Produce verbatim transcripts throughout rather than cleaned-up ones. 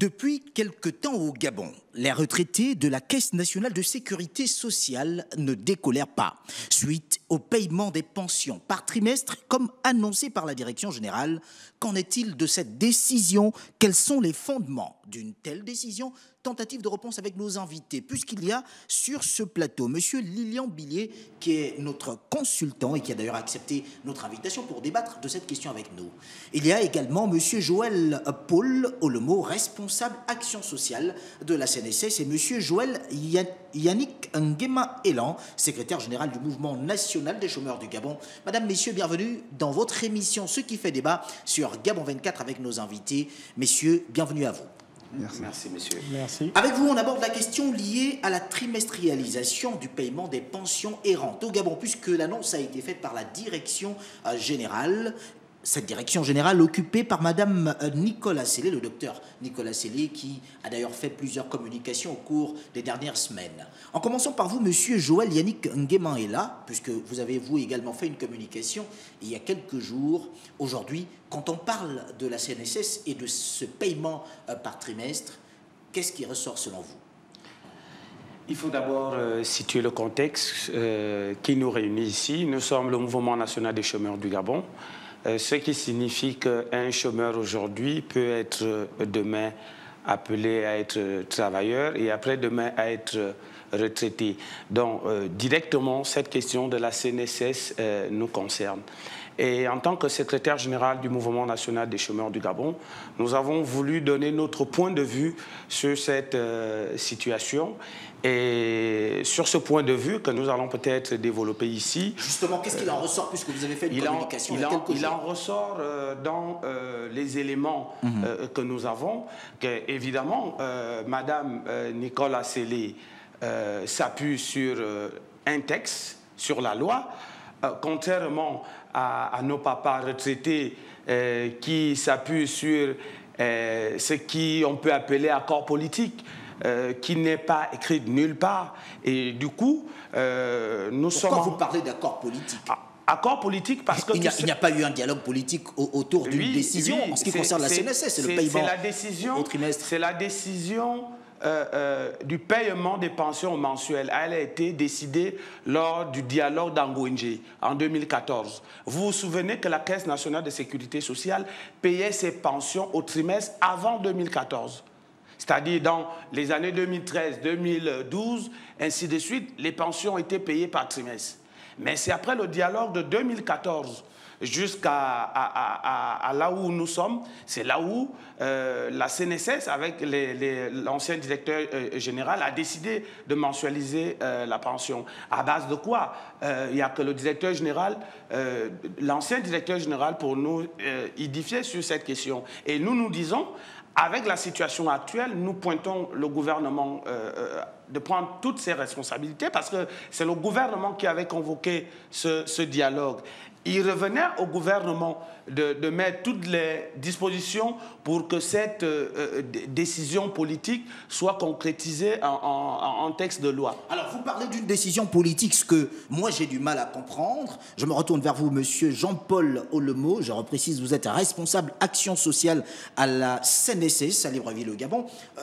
Depuis quelque temps au Gabon, les retraités de la Caisse nationale de sécurité sociale ne décolèrent pas. Suite au paiement des pensions par trimestre, comme annoncé par la direction générale, qu'en est-il de cette décision? Quels sont les fondements d'une telle décision? Tentative de réponse avec nos invités, puisqu'il y a sur ce plateau M. Lilian Billier, qui est notre consultant et qui a d'ailleurs accepté notre invitation pour débattre de cette question avec nous. Il y a également M. Joël Paul Olemo, responsable action sociale de la C N S S, et M. Joël Yannick Nguema Elan, secrétaire général du mouvement national des chômeurs du Gabon. Madame, messieurs, bienvenue dans votre émission Ce qui fait débat sur Gabon vingt-quatre avec nos invités. Messieurs, bienvenue à vous. Merci. Merci, monsieur. Merci. Avec vous, on aborde la question liée à la trimestrialisation du paiement des pensions errantes au Gabon, puisque l'annonce a été faite par la direction générale. Cette direction générale occupée par Madame Nicolas Sellé, le docteur Nicolas Sellé, qui a d'ailleurs fait plusieurs communications au cours des dernières semaines. En commençant par vous, Monsieur Joël Yannick Nguema Elan, puisque vous avez vous également fait une communication il y a quelques jours. Aujourd'hui, quand on parle de la C N S S et de ce paiement par trimestre, qu'est-ce qui ressort selon vous? Il faut d'abord euh, situer le contexte euh, qui nous réunit ici. Nous sommes le Mouvement national des chômeurs du Gabon. Ce qui signifie qu'un chômeur aujourd'hui peut être demain appelé à être travailleur et après-demain à être retraité. Donc, euh, directement, cette question de la C N S S euh, nous concerne. Et en tant que secrétaire général du Mouvement national des chômeurs du Gabon, nous avons voulu donner notre point de vue sur cette euh, situation. Et sur ce point de vue que nous allons peut-être développer ici... Justement, qu'est-ce qu'il en ressort puisque vous avez fait une il communication en, il y a quelques il jours? en ressort euh, dans euh, les éléments mm-hmm. euh, que nous avons, que, évidemment, euh, Madame euh, Nicolas Sellé euh, s'appuie sur euh, un texte, sur la loi, euh, contrairement à, à nos papas retraités euh, qui s'appuient sur euh, ce qu'on peut appeler accord politique. Euh, qui n'est pas écrit nulle part. Et du coup, euh, nous Pourquoi sommes... Pourquoi vous parlez d'accord politique? ah, Accord politique parce que... Il n'y a, a pas eu un dialogue politique au, autour d'une oui, décision oui, en ce qui concerne la C N S S, c'est le paiement la décision, au trimestre. C'est la décision euh, euh, du paiement des pensions mensuelles. Elle a été décidée lors du dialogue d'Angouindji en deux mille quatorze. Vous vous souvenez que la Caisse nationale de sécurité sociale payait ses pensions au trimestre avant deux mille quatorze. C'est-à-dire dans les années deux mille treize, deux mille douze, ainsi de suite, les pensions étaient payées par trimestre. Mais c'est après le dialogue de deux mille quatorze jusqu'à à, à, à, à là où nous sommes, c'est là où euh, la C N S S, avec l'ancien directeur euh, général, a décidé de mensualiser euh, la pension. À base de quoi? euh, Il n'y a que le directeur général, euh, l'ancien directeur général pour nous euh, édifier sur cette question. Et nous nous disons... Avec la situation actuelle, nous pointons le gouvernement euh, de prendre toutes ses responsabilités parce que c'est le gouvernement qui avait convoqué ce, ce dialogue. Il revenait au gouvernement de, de mettre toutes les dispositions pour que cette euh, décision politique soit concrétisée en, en, en texte de loi. Alors, vous parlez d'une décision politique, ce que moi j'ai du mal à comprendre. Je me retourne vers vous, monsieur Jean-Paul Olemo. Je reprécise, vous êtes responsable action sociale à la C N S S, à Libreville, au Gabon. Euh,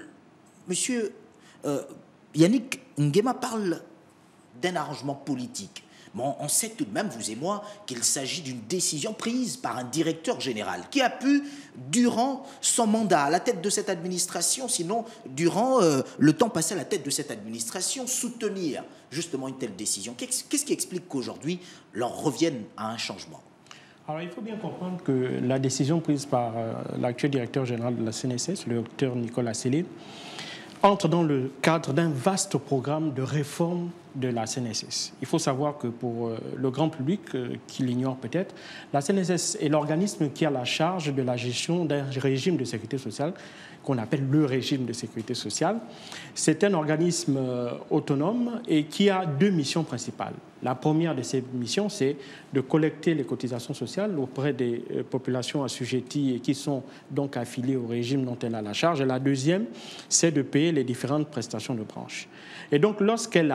monsieur euh, Yannick Nguema parle d'un arrangement politique. Bon, on sait tout de même, vous et moi, qu'il s'agit d'une décision prise par un directeur général qui a pu, durant son mandat à la tête de cette administration, sinon durant euh, le temps passé à la tête de cette administration, soutenir justement une telle décision. Qu'est-ce qu'est-ce qui explique qu'aujourd'hui, l'on revienne à un changement? Alors, il faut bien comprendre que la décision prise par euh, l'actuel directeur général de la C N S S, le docteur Nicolas Sellé, entre dans le cadre d'un vaste programme de réforme de la C N S S. Il faut savoir que pour euh, le grand public euh, qui l'ignore peut-être, la C N S S est l'organisme qui a la charge de la gestion d'un régime de sécurité sociale qu'on appelle le régime de sécurité sociale. C'est un organisme euh, autonome et qui a deux missions principales. La première de ces missions, c'est de collecter les cotisations sociales auprès des euh, populations assujetties et qui sont donc affiliées au régime dont elle a la charge. Et la deuxième, c'est de payer les différentes prestations de branche. Et donc, lorsqu'elle arrive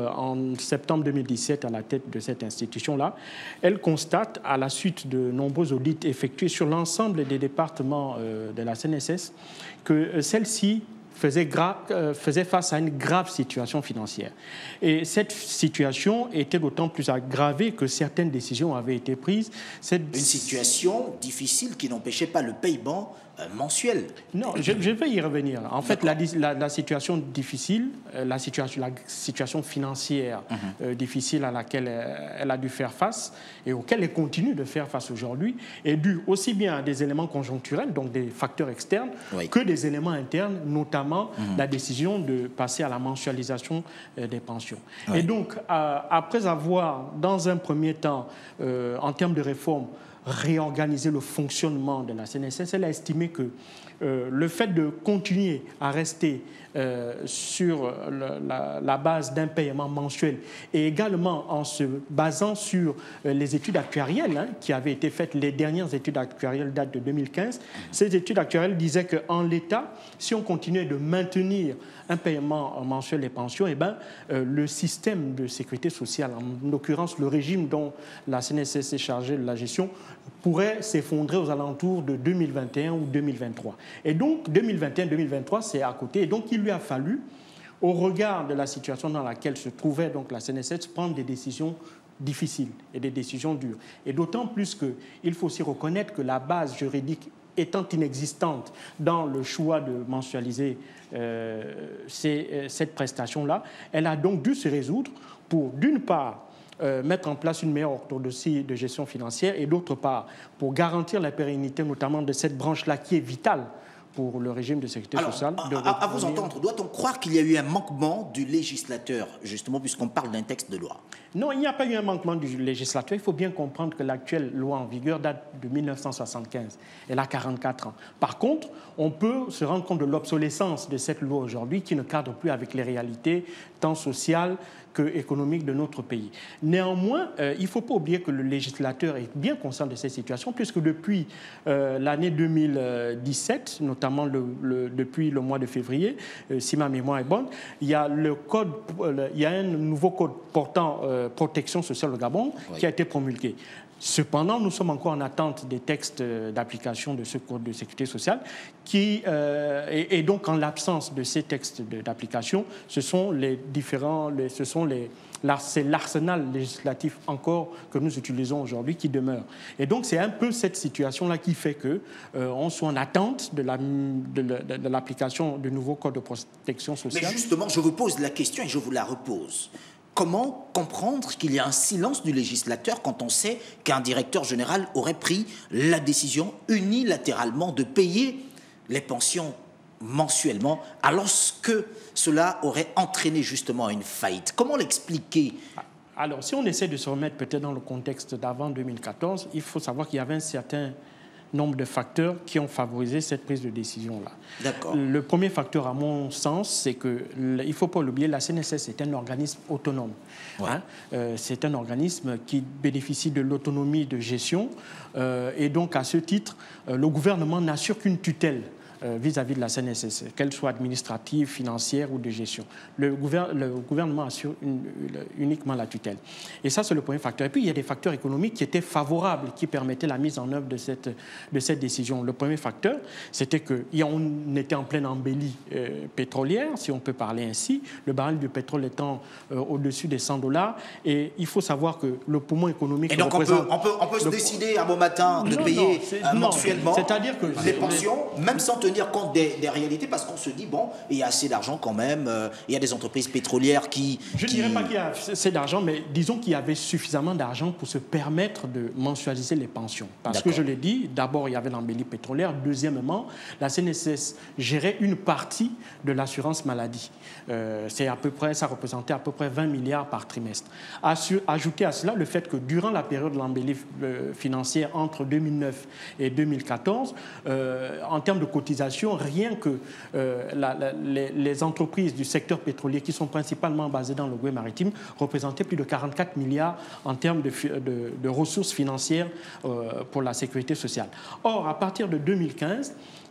en septembre deux mille dix-sept à la tête de cette institution-là, elle constate, à la suite de nombreux audits effectués sur l'ensemble des départements euh, de la C N S S, que euh, celle-ci faisait, euh, faisait face à une grave situation financière. Et cette situation était d'autant plus aggravée que certaines décisions avaient été prises. Cette... Une situation difficile qui n'empêchait pas le paiement euh, mensuel. Non, je, je vais y revenir. En fait, la, la, la situation difficile, la situation, la situation financière mm-hmm. euh, difficile à laquelle elle a dû faire face et auquel elle continue de faire face aujourd'hui est due aussi bien à des éléments conjoncturels, donc des facteurs externes, oui. que des éléments internes, notamment mm-hmm. la décision de passer à la mensualisation euh, des pensions. Oui. Et donc, euh, après avoir, dans un premier temps, euh, en termes de réforme, réorganiser le fonctionnement de la C N S S, elle a estimé que euh, le fait de continuer à rester euh, sur le, la, la base d'un paiement mensuel et également en se basant sur euh, les études actuarielles hein, qui avaient été faites, les dernières études actuarielles datent de deux mille quinze, ces études actuarielles disaient qu'en l'état, si on continuait de maintenir un paiement mensuel des pensions, eh ben, euh, le système de sécurité sociale, en l'occurrence le régime dont la C N S S est chargée de la gestion, pourrait s'effondrer aux alentours de deux mille vingt et un ou deux mille vingt-trois. Et donc, deux mille vingt et un deux mille vingt-trois, c'est à côté. Et donc, il lui a fallu, au regard de la situation dans laquelle se trouvait donc, la C N S S, prendre des décisions difficiles et des décisions dures. Et d'autant plus qu'il faut aussi reconnaître que la base juridique étant inexistante dans le choix de mensualiser euh, ces, euh, cette prestation-là, elle a donc dû se résoudre pour, d'une part, Euh, mettre en place une meilleure orthodoxie de gestion financière et d'autre part, pour garantir la pérennité notamment de cette branche-là qui est vitale pour le régime de sécurité Alors, sociale. À, à, à vous entendre, doit-on croire qu'il y a eu un manquement du législateur, justement, puisqu'on parle d'un texte de loi? Non, il n'y a pas eu un manquement du législateur. Il faut bien comprendre que l'actuelle loi en vigueur date de mille neuf cent soixante-quinze. Elle a quarante-quatre ans. Par contre, on peut se rendre compte de l'obsolescence de cette loi aujourd'hui qui ne cadre plus avec les réalités tant sociales que économiques de notre pays. Néanmoins, euh, il ne faut pas oublier que le législateur est bien conscient de cette situation, puisque depuis euh, l'année deux mille dix-sept, notamment le, le, depuis le mois de février, euh, si ma mémoire est bonne, il y a, le code, euh, il y a un nouveau code portant euh, protection sociale au Gabon oui. qui a été promulgué. Cependant, nous sommes encore en attente des textes d'application de ce code de sécurité sociale qui, euh, et, et donc en l'absence de ces textes d'application, ce sont les différents, les, ce sont les, c'est l'arsenal législatif encore que nous utilisons aujourd'hui qui demeure. Et donc c'est un peu cette situation-là qui fait que euh, on soit en attente de, la, de, de, de l'application du nouveau code de protection sociale. Mais justement, je vous pose la question et je vous la repose. Comment comprendre qu'il y a un silence du législateur quand on sait qu'un directeur général aurait pris la décision unilatéralement de payer les pensions mensuellement, alors que cela aurait entraîné justement une faillite? Comment l'expliquer? Alors, si on essaie de se remettre peut-être dans le contexte d'avant deux mille quatorze, il faut savoir qu'il y avait un certain nombre de facteurs qui ont favorisé cette prise de décision-là. D'accord. Le premier facteur, à mon sens, c'est que, il ne faut pas l'oublier, la C N S S est un organisme autonome. Ouais. Hein? Euh, c'est un organisme qui bénéficie de l'autonomie de gestion euh, et donc, à ce titre, euh, le gouvernement n'assure qu'une tutelle vis-à-vis de la C N S S, qu'elle soit administrative, financière ou de gestion. Le, gouver le gouvernement assure une, une, uniquement la tutelle. Et ça, c'est le premier facteur. Et puis, il y a des facteurs économiques qui étaient favorables, qui permettaient la mise en œuvre de cette, de cette décision. Le premier facteur, c'était qu'on était en pleine embellie euh, pétrolière, si on peut parler ainsi, le baril de pétrole étant euh, au-dessus des cent dollars. Et il faut savoir que le poumon économique... Et donc, on peut, on peut, on peut se décider un bon matin de non, payer non, mensuellement c'est-à-dire que les pensions, même sans tenir compte des, des réalités, parce qu'on se dit, bon, il y a assez d'argent quand même, euh, il y a des entreprises pétrolières qui... Je ne qui... dirais pas qu'il y a assez d'argent, mais disons qu'il y avait suffisamment d'argent pour se permettre de mensualiser les pensions. Parce que je l'ai dit, d'abord, il y avait l'embellie pétrolière. Deuxièmement, la C N S S gérait une partie de l'assurance maladie. Euh, c'est à peu près, ça représentait à peu près vingt milliards par trimestre. Ajouter à cela le fait que durant la période de l'embellie financière entre deux mille neuf et deux mille quatorze, euh, en termes de cotisation, rien que euh, la, la, les, les entreprises du secteur pétrolier qui sont principalement basées dans le Goué maritime représentaient plus de quarante-quatre milliards en termes de, de, de ressources financières euh, pour la sécurité sociale. Or, à partir de deux mille quinze,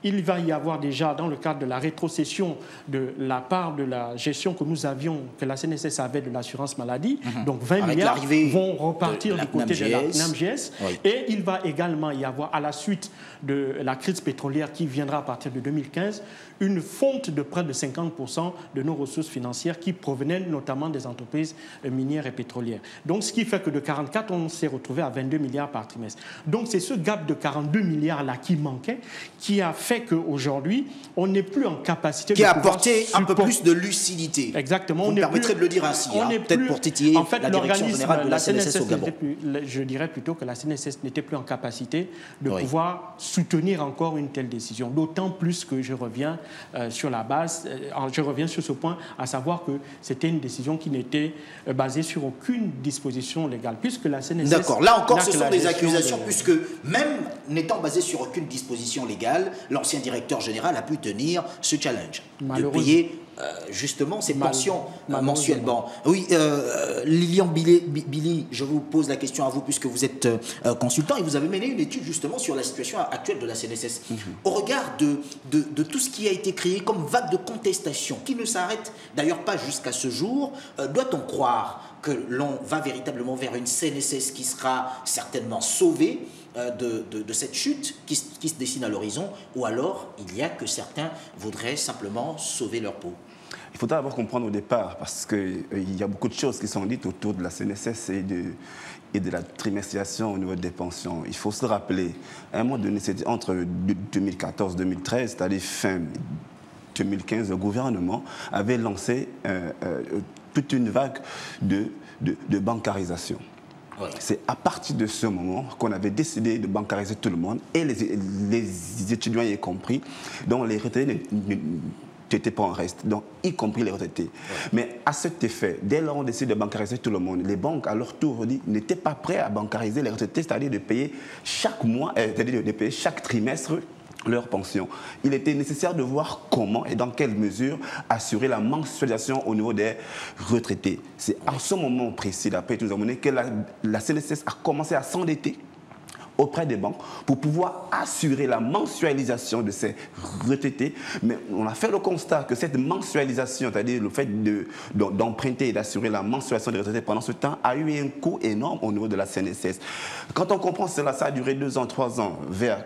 il va y avoir déjà, dans le cadre de la rétrocession de la part de la gestion que nous avions, que la C N S S avait de l'assurance maladie, mmh. donc vingt Avec milliards vont repartir du côté de la N A M G S. Oui. Et il va également y avoir, à la suite de la crise pétrolière qui viendra à partir de deux mille quinze, une fonte de près de cinquante pour cent de nos ressources financières qui provenaient notamment des entreprises minières et pétrolières. Donc, ce qui fait que de quarante-quatre, on s'est retrouvé à vingt-deux milliards par trimestre. Donc, c'est ce gap de quarante-deux milliards-là qui manquait, qui a fait qu'aujourd'hui, on n'est plus en capacité qui de a apporté un peu plus de lucidité. Exactement. Vous me permettrez de le dire ainsi, hein, peut-être pour titiller en fait, la direction générale de la, la C N S S au Gabon. Plus, je dirais plutôt que la C N S S n'était plus en capacité de oui. pouvoir soutenir encore une telle décision. D'autant plus que je reviens euh, sur la base, euh, je reviens sur ce point, à savoir que c'était une décision qui n'était euh, basée sur aucune disposition légale, puisque la C N S S... D'accord, là encore, ce sont des accusations, de... puisque même n'étant basée sur aucune disposition légale, l'ancien directeur général a pu tenir ce challenge de payer euh, justement ces Mal... pensions euh, mensuellement. Oui, euh, Lilian Billy, Billy, je vous pose la question à vous, puisque vous êtes euh, consultant, et vous avez mené une étude justement sur la situation actuelle de la C N S S. Mm-hmm. Au regard de, de, de tout ce qui a été créé comme vague de contestation, qui ne s'arrête d'ailleurs pas jusqu'à ce jour, euh, doit-on croire que l'on va véritablement vers une C N S S qui sera certainement sauvée De, de, de cette chute qui, qui se dessine à l'horizon, ou alors il y a que certains voudraient simplement sauver leur peau? Il faudra d'abord comprendre au départ, parce qu'il euh, y a beaucoup de choses qui sont dites autour de la C N S S et de, et de la trimestriation au niveau des pensions. Il faut se rappeler, à un moment donné, c'était entre deux mille quatorze deux mille treize, c'est-à-dire fin deux mille quinze, le gouvernement avait lancé euh, euh, toute une vague de, de, de bancarisation. C'est à partir de ce moment qu'on avait décidé de bancariser tout le monde, et les, les étudiants y compris, dont les retraités n'étaient pas en reste, donc y compris les retraités. Ouais. Mais à cet effet, dès lors on décide de bancariser tout le monde, les banques à leur tour n'étaient pas prêts à bancariser les retraités, c'est-à-dire de payer chaque mois, euh, c'est-à-dire de payer chaque trimestre leur pension. Il était nécessaire de voir comment et dans quelle mesure assurer la mensualisation au niveau des retraités. C'est à ce moment précis, d'après tout nous que la, la C N S S a commencé à s'endetter auprès des banques pour pouvoir assurer la mensualisation de ces retraités. Mais on a fait le constat que cette mensualisation, c'est-à-dire le fait d'emprunter et d'assurer la mensualisation des retraités pendant ce temps, a eu un coût énorme au niveau de la C N S S. Quand on comprend cela, ça a duré deux ans, trois ans, vers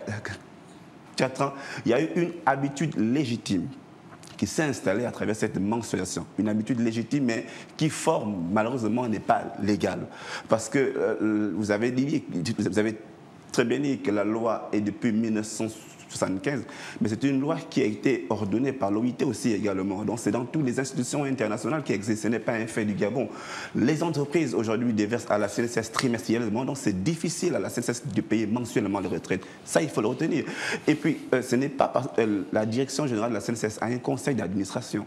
quatre ans, il y a eu une habitude légitime qui s'est installée à travers cette mensualisation. Une habitude légitime, mais qui, fort malheureusement, n'est pas légale. Parce que euh, vous avez dit, vous avez très bien dit que la loi est depuis mille neuf cent soixante-quinze, mais c'est une loi qui a été ordonnée par l'O I T aussi également. Donc c'est dans toutes les institutions internationales qui existent. Ce n'est pas un fait du Gabon. Les entreprises aujourd'hui déversent à la C N S S trimestriellement, donc c'est difficile à la C N S S de payer mensuellement les retraites. Ça, il faut le retenir. Et puis, euh, ce n'est pas parce que euh, la direction générale de la C N S S a un conseil d'administration.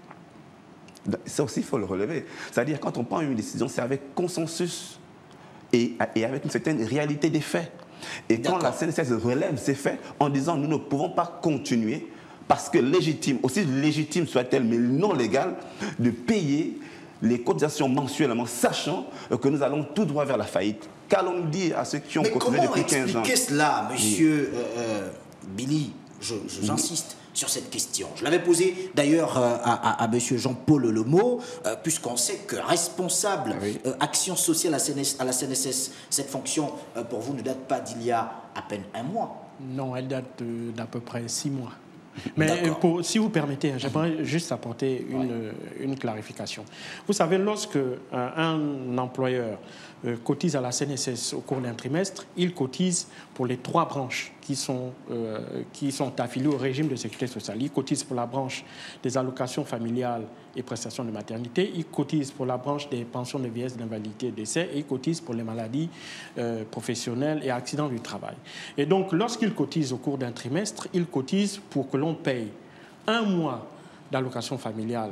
Ça aussi, il faut le relever. C'est-à-dire, quand on prend une décision, c'est avec consensus et, et avec une certaine réalité des faits. Et quand la C N S S relève ces faits en disant nous ne pouvons pas continuer, parce que légitime, aussi légitime soit-elle, mais non légale, de payer les cotisations mensuellement, sachant que nous allons tout droit vers la faillite. Qu'allons-nous dire à ceux qui ont cotisé depuis quinze ans? Mais comment expliquer cela, monsieur oui. euh, Billy? J'insiste oui. sur cette question. Je l'avais posée d'ailleurs euh, à, à, à monsieur Jean-Paul Lemo, euh, puisqu'on sait que responsable oui. euh, action sociale à, C N S, à la C N S S, cette fonction, euh, pour vous, ne date pas d'il y a à peine un mois. Non, elle date d'à peu près six mois. Mais pour, si vous permettez, j'aimerais juste apporter une, ouais. une clarification. Vous savez, lorsque euh, un employeur euh, cotise à la C N S S au cours d'un trimestre, il cotise pour les trois branches qui sont, euh, qui sont affiliées au régime de sécurité sociale. Il cotise pour la branche des allocations familiales et prestations de maternité, il cotise pour la branche des pensions de vieillesse, d'invalidité et décès, et il cotise pour les maladies euh, professionnelles et accidents du travail. Et donc, lorsqu'il cotise au cours d'un trimestre, il cotise pour que l'on paye un mois d'allocation familiale,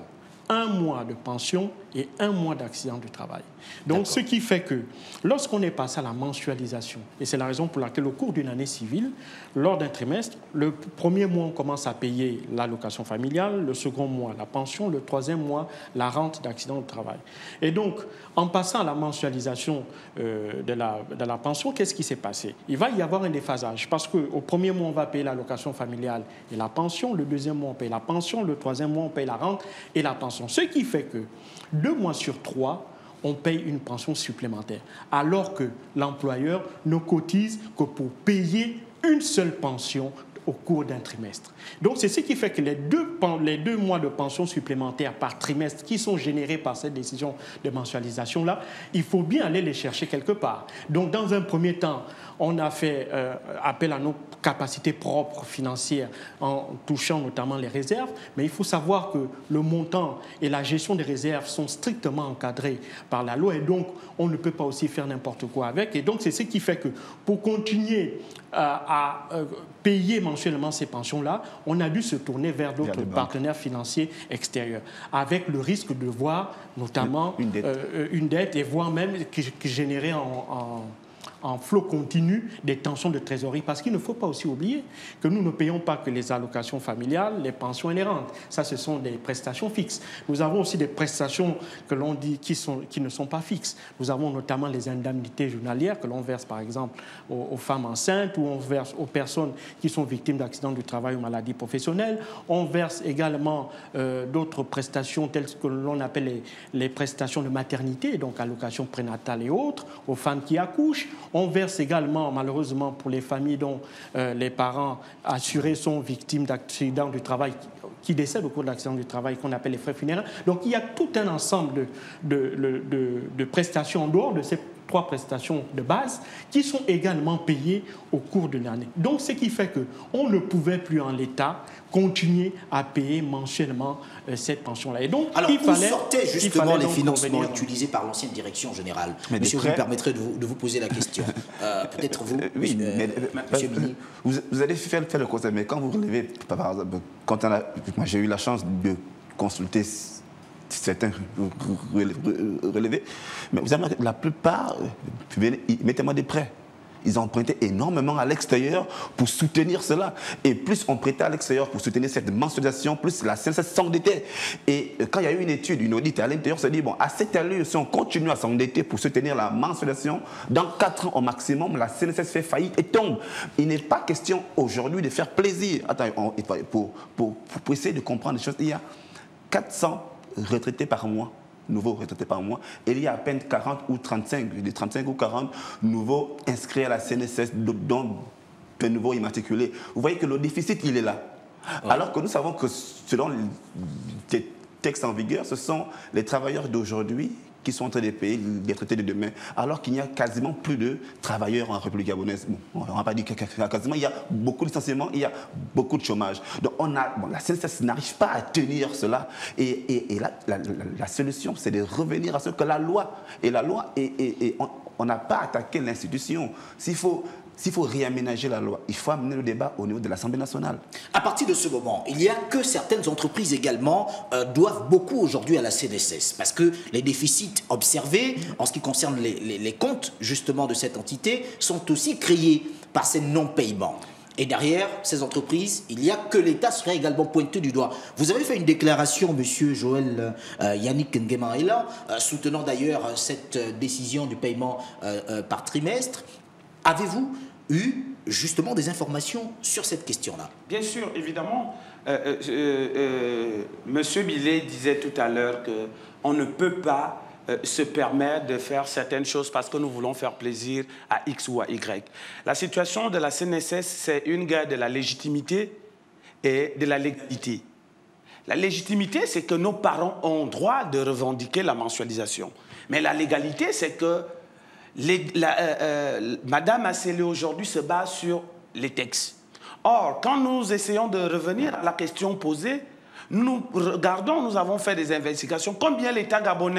un mois de pension et un mois d'accident du travail. Donc, ce qui fait que lorsqu'on est passé à la mensualisation, et c'est la raison pour laquelle au cours d'une année civile, lors d'un trimestre, le premier mois, on commence à payer l'allocation familiale, le second mois, la pension, le troisième mois, la rente d'accident du travail. Et donc, en passant à la mensualisation euh, de, la, de la pension, qu'est-ce qui s'est passé? Il va y avoir un déphasage, parce qu'au premier mois, on va payer l'allocation familiale et la pension, le deuxième mois, on paye la pension, le troisième mois, on paye la rente et la pension. Ce qui fait que deux mois sur trois, on paye une pension supplémentaire, alors que l'employeur ne cotise que pour payer une seule pension au cours d'un trimestre. Donc, c'est ce qui fait que les deux, les deux mois de pension supplémentaires par trimestre qui sont générés par cette décision de mensualisation-là, il faut bien aller les chercher quelque part. Donc, dans un premier temps, on a fait euh, appel à nos capacités propres financières en touchant notamment les réserves, mais il faut savoir que le montant et la gestion des réserves sont strictement encadrés par la loi et donc on ne peut pas aussi faire n'importe quoi avec. Et donc, c'est ce qui fait que pour continuer euh, à euh, payer mensuellement ces pensions-là, on a dû se tourner vers d'autres partenaires financiers extérieurs, avec le risque de voir notamment une dette, euh, une dette et voire même qui, qui générait en, en en flot continu des tensions de trésorerie. Parce qu'il ne faut pas aussi oublier que nous ne payons pas que les allocations familiales, les pensions et les rentes. Ça, ce sont des prestations fixes. Nous avons aussi des prestations que l'on dit qui, sont, qui ne sont pas fixes. Nous avons notamment les indemnités journalières que l'on verse, par exemple, aux, aux femmes enceintes ou on verse aux personnes qui sont victimes d'accidents du travail ou maladies professionnelles. On verse également euh, d'autres prestations telles que l'on appelle les, les prestations de maternité, donc allocations prénatales et autres, aux femmes qui accouchent. On verse également, malheureusement, pour les familles dont euh, les parents assurés sont victimes d'accidents du travail, qui décèdent au cours de l'accident du travail, qu'on appelle les frais funéraires. Donc, il y a tout un ensemble de, de, de, de prestations en dehors de ces trois prestations de base qui sont également payées au cours de l'année. Donc, ce qui fait qu'on ne pouvait plus en l'état continuer à payer mensuellement euh, cette pension-là. Et donc, alors, il où fallait, sortaient justement les financements convenir... utilisés par l'ancienne direction générale? Mais Monsieur, prêts... vous me permettrez de vous, de vous poser la question. euh, Peut-être vous, euh, oui, monsieur, mais, euh, monsieur Bini. Vous, vous allez faire, faire le constat, mais quand vous relevez, par exemple, quand on a, moi j'ai eu la chance de consulter certains relevés, mais vous avez la plupart, mettez-moi des prêts. Ils ont emprunté énormément à l'extérieur pour soutenir cela. Et plus on prêtait à l'extérieur pour soutenir cette mensualisation, plus la C N S S s'endettait. Et quand il y a eu une étude, une audit à l'intérieur, on s'est dit, bon, à cette allure, si on continue à s'endetter pour soutenir la mensualisation, dans quatre ans au maximum, la C N S S fait faillite et tombe. Il n'est pas question aujourd'hui de faire plaisir. Attends, on, pour, pour, pour essayer de comprendre les choses, il y a quatre cents retraités par mois. Nouveaux retraités par mois, et il y a à peine quarante ou trente-cinq, des trente-cinq ou quarante nouveaux inscrits à la C N S S, dont de nouveaux immatriculés. Vous voyez que le déficit, il est là. Ouais. Alors que nous savons que selon les textes en vigueur, ce sont les travailleurs d'aujourd'hui qui sont en train de payer les traités de demain, alors qu'il n'y a quasiment plus de travailleurs en République gabonaise. Bon, on ne va pas dire quasiment, il y a beaucoup de licenciements, il y a beaucoup de chômage. Donc on a, bon, la C N S S n'arrive pas à tenir cela. Et, et, et la, la, la, la solution, c'est de revenir à ce que la loi, et la loi, et, et, et on n'a pas attaqué l'institution. S'il faut... S'il faut réaménager la loi, il faut amener le débat au niveau de l'Assemblée nationale. À partir de ce moment, il y a que certaines entreprises également euh, doivent beaucoup aujourd'hui à la C N S S parce que les déficits observés en ce qui concerne les, les, les comptes justement de cette entité sont aussi créés par ces non-paiements. Et derrière ces entreprises, il n'y a que l'État serait également pointé du doigt. Vous avez fait une déclaration, monsieur Joël euh, Yannick Ngemaila, euh, soutenant d'ailleurs cette euh, décision du paiement euh, euh, par trimestre. Avez-vous eu justement des informations sur cette question-là? Bien sûr, évidemment. Euh, euh, euh, Monsieur Millet disait tout à l'heure qu'on ne peut pas euh, se permettre de faire certaines choses parce que nous voulons faire plaisir à X ou à Y. La situation de la C N S S, c'est une guerre de la légitimité et de la légalité. La légitimité, c'est que nos parents ont droit de revendiquer la mensualisation. Mais la légalité, c'est que Les, la, euh, euh, Madame Assélé aujourd'hui se base sur les textes. Or, quand nous essayons de revenir à la question posée, nous regardons, nous avons fait des investigations. Combien l'État gabonais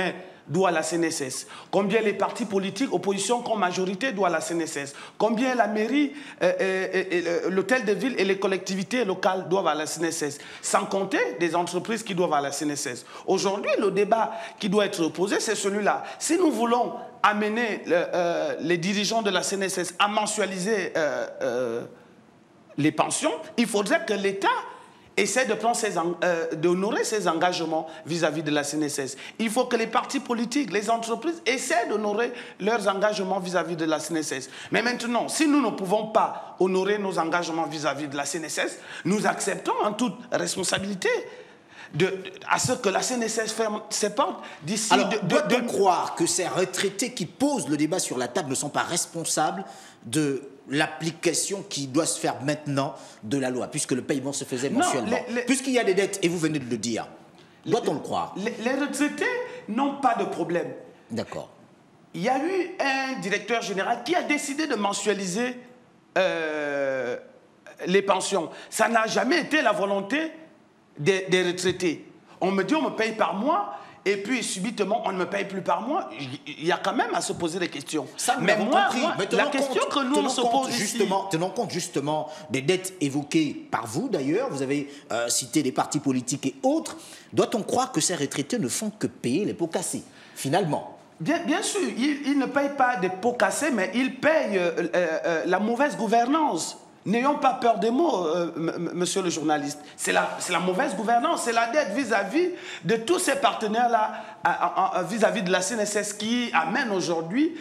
doit à la C N S S, combien les partis politiques, opposition comme majorité, doivent à la C N S S, combien la mairie, euh, euh, euh, l'hôtel de ville et les collectivités locales doivent à la C N S S, sans compter des entreprises qui doivent à la C N S S. Aujourd'hui, le débat qui doit être posé, c'est celui-là. Si nous voulons amener le, euh, les dirigeants de la C N S S à mensualiser euh, euh, les pensions, il faudrait que l'État essaie de prendre ses, euh, d'honorer ses engagements vis-à-vis de la C N S S. Il faut que les partis politiques, les entreprises essaient d'honorer leurs engagements vis-à-vis de la C N S S. Mais maintenant, si nous ne pouvons pas honorer nos engagements vis-à-vis de la C N S S, nous acceptons en toute responsabilité de, de, à ce que la C N S S ferme ses portes d'ici... Alors, de, doit-on de... croire que ces retraités qui posent le débat sur la table ne sont pas responsables de l'application qui doit se faire maintenant de la loi, puisque le paiement se faisait mensuellement, puisqu'il y a des dettes, et vous venez de le dire, doit-on le croire? Les, les retraités n'ont pas de problème. D'accord. Il y a eu un directeur général qui a décidé de mensualiser euh, les pensions. Ça n'a jamais été la volonté des, des retraités. On me dit on me paye par mois, et puis subitement on ne me paye plus par mois. Il y a quand même à se poser des questions. Ça, mais moi, moi Mais la question compte, que nous on se pose justement, ici... Tenons compte justement des dettes évoquées par vous d'ailleurs, vous avez euh, cité des partis politiques et autres, doit-on croire que ces retraités ne font que payer les pots cassés, finalement? Bien, bien sûr, ils, ils ne payent pas des pots cassés, mais ils payent euh, euh, euh, la mauvaise gouvernance. N'ayons pas peur des mots, euh, monsieur le journaliste. C'est la, la mauvaise gouvernance, c'est la dette vis-à-vis de tous ces partenaires-là, vis-à-vis de la C N S S qui amène aujourd'hui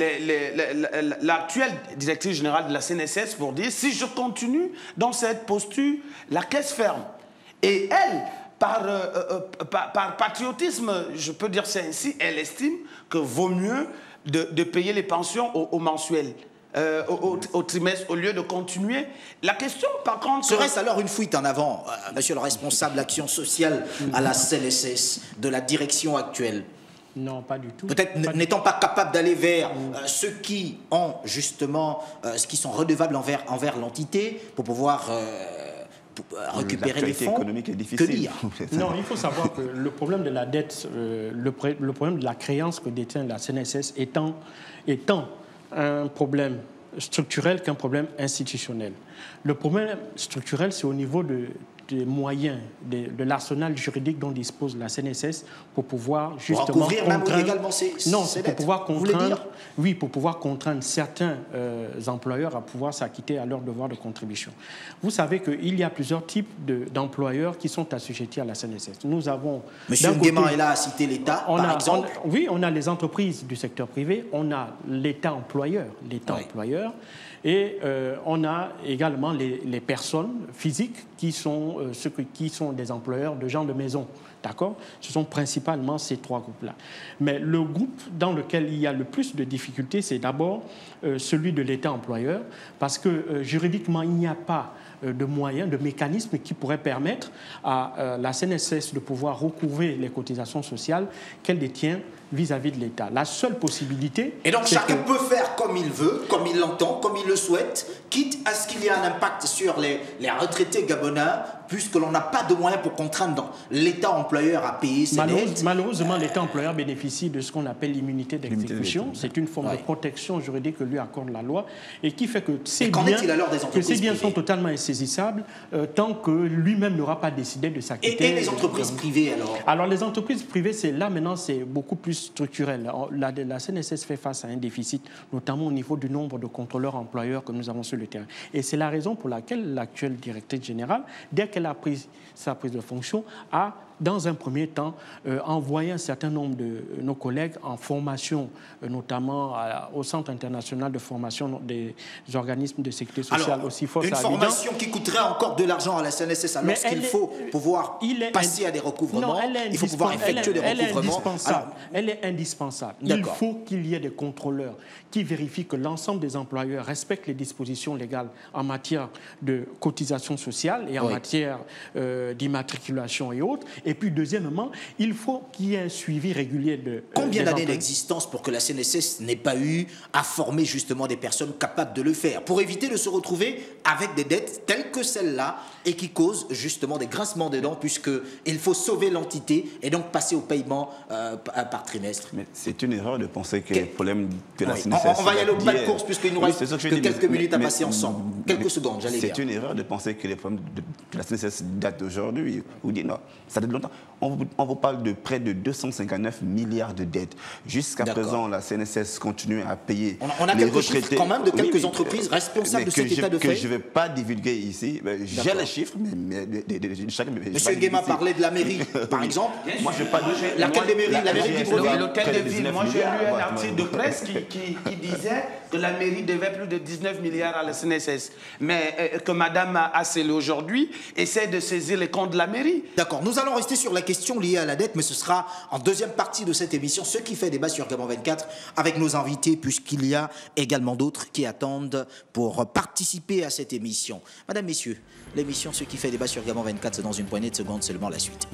l'actuelle directrice générale de la C N S S pour dire si je continue dans cette posture, la caisse ferme. Et elle, par, euh, euh, par, par patriotisme, je peux dire ça ainsi, elle estime que vaut mieux de, de payer les pensions au, au mensuel. Euh, au, au, au trimestre, au lieu de continuer. La question, par contre... Serait-ce alors une fuite en avant, euh, monsieur le responsable d'action sociale à la C N S S, de la direction actuelle? Non, pas du tout. Peut-être n'étant pas capable d'aller vers euh, ceux qui ont justement, euh, ce qui sont redevables envers, envers l'entité pour pouvoir euh, pour, euh, récupérer les fonds. Économique est difficile. Que dire? Non, il faut savoir que le problème de la dette, euh, le, le problème de la créance que détient la C N S S étant, étant un problème structurel qu'un problème institutionnel. Le problème structurel, c'est au niveau de, des moyens, de, de l'arsenal juridique dont dispose la C N S S pour pouvoir justement pour couvrir contraindre... même légalement ces, non, ces pour dettes. pouvoir Vous voulez contraindre... dire? Oui, pour pouvoir contraindre certains euh, employeurs à pouvoir s'acquitter à leur devoir de contribution. Vous savez qu'il y a plusieurs types d'employeurs de, qui sont assujettis à la C N S S. Nous avons... Monsieur Nguema est là à citer l'État, par a, exemple. On, oui, on a les entreprises du secteur privé, on a l'État employeur, l'État oui. employeur, et euh, on a également les, les personnes physiques qui sont, euh, ceux qui sont des employeurs de gens de maison. D'accord? Ce sont principalement ces trois groupes-là. Mais le groupe dans lequel il y a le plus de difficultés, c'est d'abord euh, celui de l'État employeur, parce que euh, juridiquement, il n'y a pas euh, de moyens, de mécanismes qui pourraient permettre à euh, la C N S S de pouvoir recouvrer les cotisations sociales qu'elle détient vis-à-vis de l'État. La seule possibilité... Et donc chacun que... peut faire comme il veut, comme il l'entend, comme il le souhaite, quitte à ce qu'il y ait un impact sur les, les retraités gabonais, puisque l'on n'a pas de moyens pour contraindre l'État employeur à payer ses Malheureuse, dettes. Malheureusement, l'État employeur bénéficie de ce qu'on appelle l'immunité d'exécution. C'est une forme ouais. de protection juridique que lui accorde la loi et qui fait que ces biens, que ces biens sont totalement insaisissables euh, tant que lui-même n'aura pas décidé de s'acquitter. Et, et les entreprises privées alors? Alors les entreprises privées, c'est là maintenant, c'est beaucoup plus structurel. La, la C N S S fait face à un déficit, notamment au niveau du nombre de contrôleurs employeurs que nous avons sur le terrain. Et c'est la raison pour laquelle l'actuelle directrice générale, dès qu'elle a pris sa prise de fonction, a dans un premier temps, euh, envoyer un certain nombre de euh, nos collègues en formation, euh, notamment à, au Centre international de formation des organismes de sécurité sociale. Alors, aussi fort une formation qui coûterait encore de l'argent à la C N S S, alors qu'il faut pouvoir passer à des recouvrements, non, il faut pouvoir effectuer elle est, des recouvrements. Elle est indispensable. Alors, elle est indispensable. Il faut qu'il y ait des contrôleurs qui vérifient que l'ensemble des employeurs respectent les dispositions légales en matière de cotisation sociale et en oui. matière euh, d'immatriculation et autres, Et puis, deuxièmement, il faut qu'il y ait un suivi régulier de... Combien euh, d'années emplois. d'existence pour que la C N S S n'ait pas eu à former justement des personnes capables de le faire, pour éviter de se retrouver avec des dettes telles que celle-là et qui causent justement des grincements de dents, puisqu'il faut sauver l'entité et donc passer au paiement euh, par trimestre. Mais c'est une erreur de penser que Quel... les problèmes de la oui. C N S S... On, on va y aller au bas de course, puisqu'il nous oui, reste que, que, que quelques mais, minutes mais, à passer mais, ensemble. Quelques secondes, j'allais dire. C'est une erreur de penser que les problèmes de, de la C N S S datent d'aujourd'hui. Vous dites non, ça date de longtemps. On vous, on vous parle de près de deux cent cinquante-neuf milliards de dettes. Jusqu'à présent, la C N S S continue à payer on a, on a les quelques retraités. chiffres quand même de quelques oui, entreprises responsables de que cet je, état de fait. Que je ne vais pas divulguer ici. J'ai les chiffres, mais, mais de, de, de, de chaque... Monsieur Nguema parlait de la mairie, par exemple. Moi, je pas... Laquelle des mairies? La, la mairie d'Ibreville. L'hôtel de ville. Moi, j'ai lu un article de presse qui, qui, qui disait que la mairie devait plus de dix-neuf milliards à la C N S S. Mais euh, que Mme Assele aujourd'hui essaie de saisir les comptes de la mairie. D'accord. Nous allons rester sur la question liée à la dette, mais ce sera en deuxième partie de cette émission, ce qui fait débat sur Gabon vingt-quatre, avec nos invités, puisqu'il y a également d'autres qui attendent pour participer à cette émission. Madame, Messieurs, l'émission Ce qui fait débat sur Gabon vingt-quatre, c'est dans une poignée de secondes seulement la suite.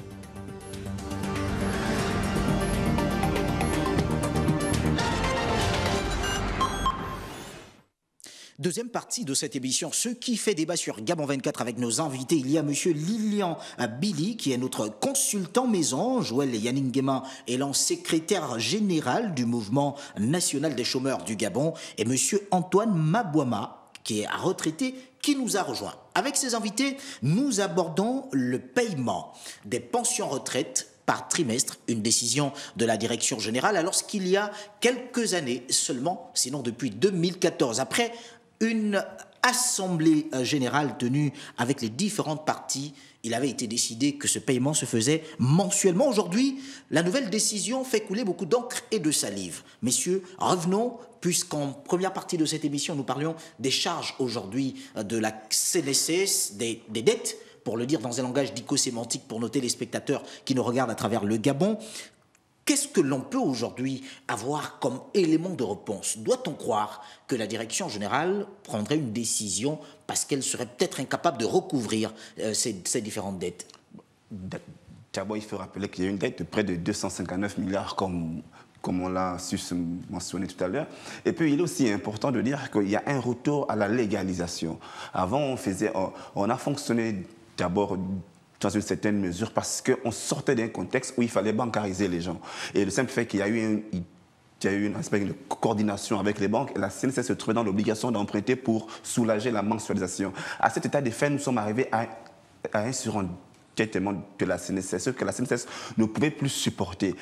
Deuxième partie de cette émission, ce qui fait débat sur Gabon vingt-quatre avec nos invités. Il y a monsieur Lilian Billy, qui est notre consultant maison. Joël Yannick Nguema est l'ancien secrétaire général du mouvement national des chômeurs du Gabon. Et monsieur Antoine Mabouama, qui est retraité, qui nous a rejoint. Avec ses invités, nous abordons le paiement des pensions retraite par trimestre, une décision de la direction générale, alors qu'il y a quelques années seulement, sinon depuis deux mille quatorze, après une assemblée générale tenue avec les différentes parties, il avait été décidé que ce paiement se faisait mensuellement. Aujourd'hui, la nouvelle décision fait couler beaucoup d'encre et de salive. Messieurs, revenons, puisqu'en première partie de cette émission, nous parlions des charges aujourd'hui de la C N S S, des, des dettes, pour le dire dans un langage dico-sémantique pour nos téléspectateurs qui nous regardent à travers le Gabon. Qu'est-ce que l'on peut aujourd'hui avoir comme élément de réponse? Doit-on croire que la direction générale prendrait une décision parce qu'elle serait peut-être incapable de recouvrir euh, ces, ces différentes dettes? D'abord, il faut rappeler qu'il y a une dette de près de deux cent cinquante-neuf milliards, comme, comme on l'a su mentionner tout à l'heure. Et puis, il est aussi important de dire qu'il y a un retour à la légalisation. Avant, on, faisait, on, on a fonctionné d'abord dans une certaine mesure parce qu'on sortait d'un contexte où il fallait bancariser les gens. Et le simple fait qu'il y a eu un, il y a eu un aspect de coordination avec les banques, et la C N S S se trouvait dans l'obligation d'emprunter pour soulager la mensualisation. À cet état de fait, nous sommes arrivés à, à un surendettement de la C N S S, ce que la C N S S ne pouvait plus supporter.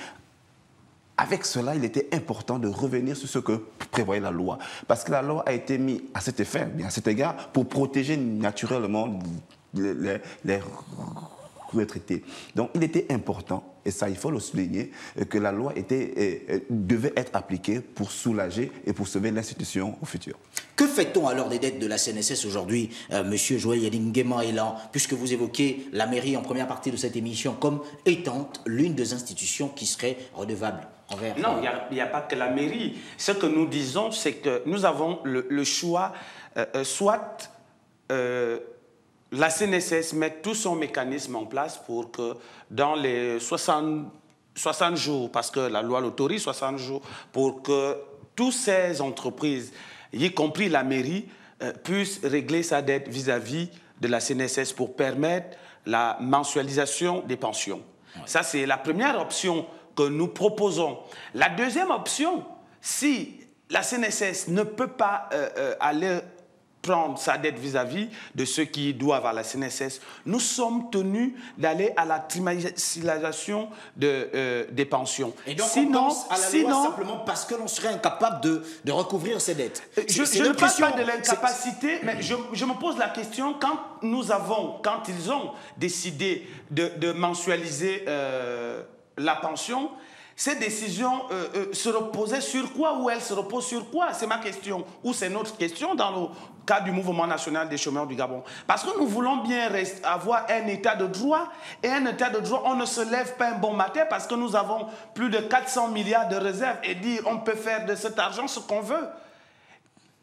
Avec cela, il était important de revenir sur ce que prévoyait la loi. Parce que la loi a été mise à cet effet, bien à cet égard, pour protéger naturellement les, les, les retraités. Donc, il était important, et ça, il faut le souligner, que la loi était, euh, devait être appliquée pour soulager et pour sauver l'institution au futur. Que fait-on alors des dettes de la C N S S aujourd'hui, euh, monsieur Joël Yannick Nguema est là, puisque vous évoquez la mairie en première partie de cette émission comme étant l'une des institutions qui serait redevable envers... Non, il n'y a, a pas que la mairie. Ce que nous disons, c'est que nous avons le, le choix, euh, soit... Euh, la C N S S met tout son mécanisme en place pour que dans les soixante, soixante jours, parce que la loi l'autorise, soixante jours, pour que toutes ces entreprises, y compris la mairie, euh, puissent régler sa dette vis-à-vis de la C N S S pour permettre la mensualisation des pensions. Ouais. Ça, c'est la première option que nous proposons. La deuxième option, si la C N S S ne peut pas euh, euh, aller prendre sa dette vis-à-vis de ceux qui doivent à la C N S S, nous sommes tenus d'aller à la trimestrialisation de, euh, des pensions. Et donc sinon, on pense à la sinon, loi simplement parce que l'on serait incapable de, de recouvrir ces dettes. Je, je ne parle pas de l'incapacité, mais je, je me pose la question, quand nous avons, quand ils ont décidé de, de mensualiser euh, la pension, ces décisions euh, euh, se reposaient sur quoi, ou elles se reposent sur quoi? C'est ma question, ou c'est notre question dans le cas du Mouvement national des chômeurs du Gabon. Parce que nous voulons bien rester, avoir un état de droit, et un état de droit, on ne se lève pas un bon matin parce que nous avons plus de quatre cents milliards de réserves et dire on peut faire de cet argent ce qu'on veut.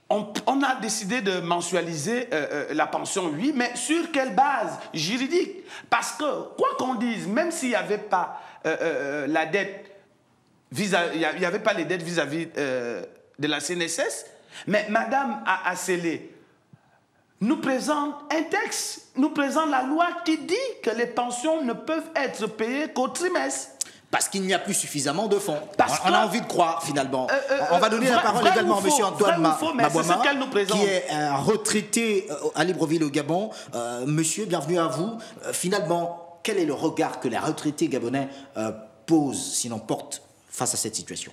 On, on a décidé de mensualiser euh, euh, la pension, oui, mais sur quelle base juridique? Parce que, quoi qu'on dise, même s'il n'y avait pas euh, euh, la dette, il n'y avait pas les dettes vis-à-vis euh, de la C N S S, mais Madame Asselé nous présente un texte, nous présente la loi qui dit que les pensions ne peuvent être payées qu'au trimestre. Parce qu'il n'y a plus suffisamment de fonds. Parce on que, a envie de croire, finalement. Euh, euh, on va donner vrai, la parole vrai également à faux, M. Antoine Ma faux, Mabouama, qui est un retraité euh, à Libreville au Gabon. Euh, monsieur, bienvenue à vous. Euh, finalement, quel est le regard que les retraités gabonais euh, posent, sinon portent, face à cette situation?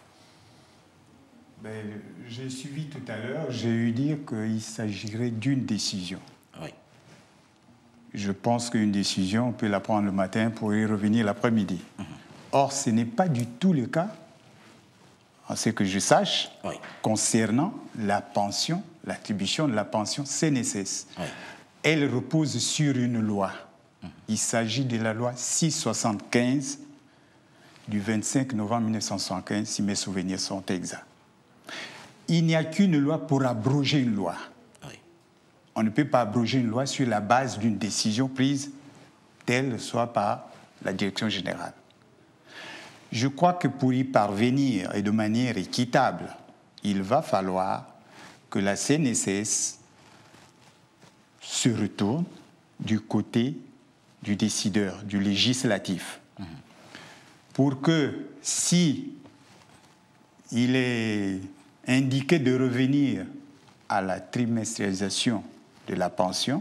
Ben, j'ai suivi tout à l'heure, j'ai eu dire qu'il s'agirait d'une décision. Oui. Je pense qu'une décision, on peut la prendre le matin pour y revenir l'après-midi. Mmh. Or, ce n'est pas du tout le cas, en ce que je sache, oui. concernant la pension, l'attribution de la pension C N S S. Oui. Elle repose sur une loi. Mmh. Il s'agit de la loi six cent soixante-quinze du vingt-cinq novembre mille neuf cent soixante-quinze, si mes souvenirs sont exacts. Il n'y a qu'une loi pour abroger une loi. Oui. On ne peut pas abroger une loi sur la base d'une décision prise, telle soit par la direction générale. Je crois que pour y parvenir et de manière équitable, il va falloir que la C N S S se retourne du côté du décideur, du législatif, mmh. pour que si il est indiqué de revenir à la trimestrialisation de la pension,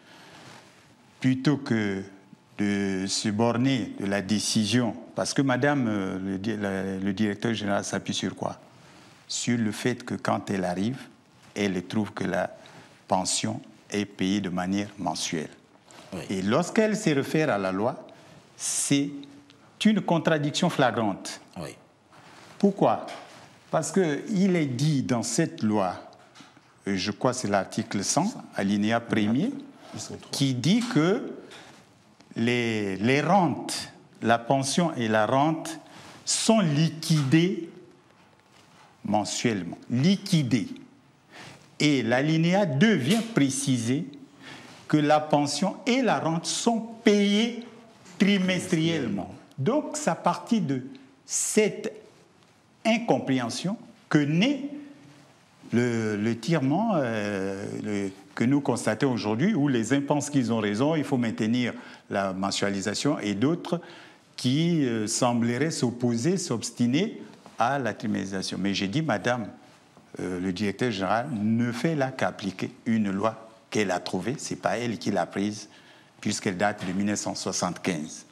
plutôt que de se borner de la décision, parce que madame, le, le, le directeur général s'appuie sur quoi? Sur le fait que quand elle arrive, elle trouve que la pension est payée de manière mensuelle. Oui. Et lorsqu'elle se réfère à la loi, c'est une contradiction flagrante. Oui. Pourquoi? Parce qu'il est dit dans cette loi, je crois que c'est l'article cent, alinéa premier, qui dit que les, les rentes, la pension et la rente sont liquidées mensuellement. Liquidées. Et l'alinéa deux vient préciser que la pension et la rente sont payées trimestriellement. Donc, c'est à partir de cette incompréhension que naît le, le tirement euh, le, que nous constatons aujourd'hui, où les uns pensent qu'ils ont raison, il faut maintenir la mensualisation, et d'autres qui euh, sembleraient s'opposer, s'obstiner à la trimestrialisation. Mais j'ai dit, madame, euh, le directeur général ne fait là qu'appliquer une loi qu'elle a trouvée, ce n'est pas elle qui l'a prise, puisqu'elle date de mille neuf cent soixante-quinze.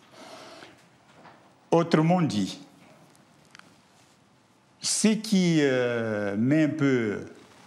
Autrement dit, ce qui euh, met un peu,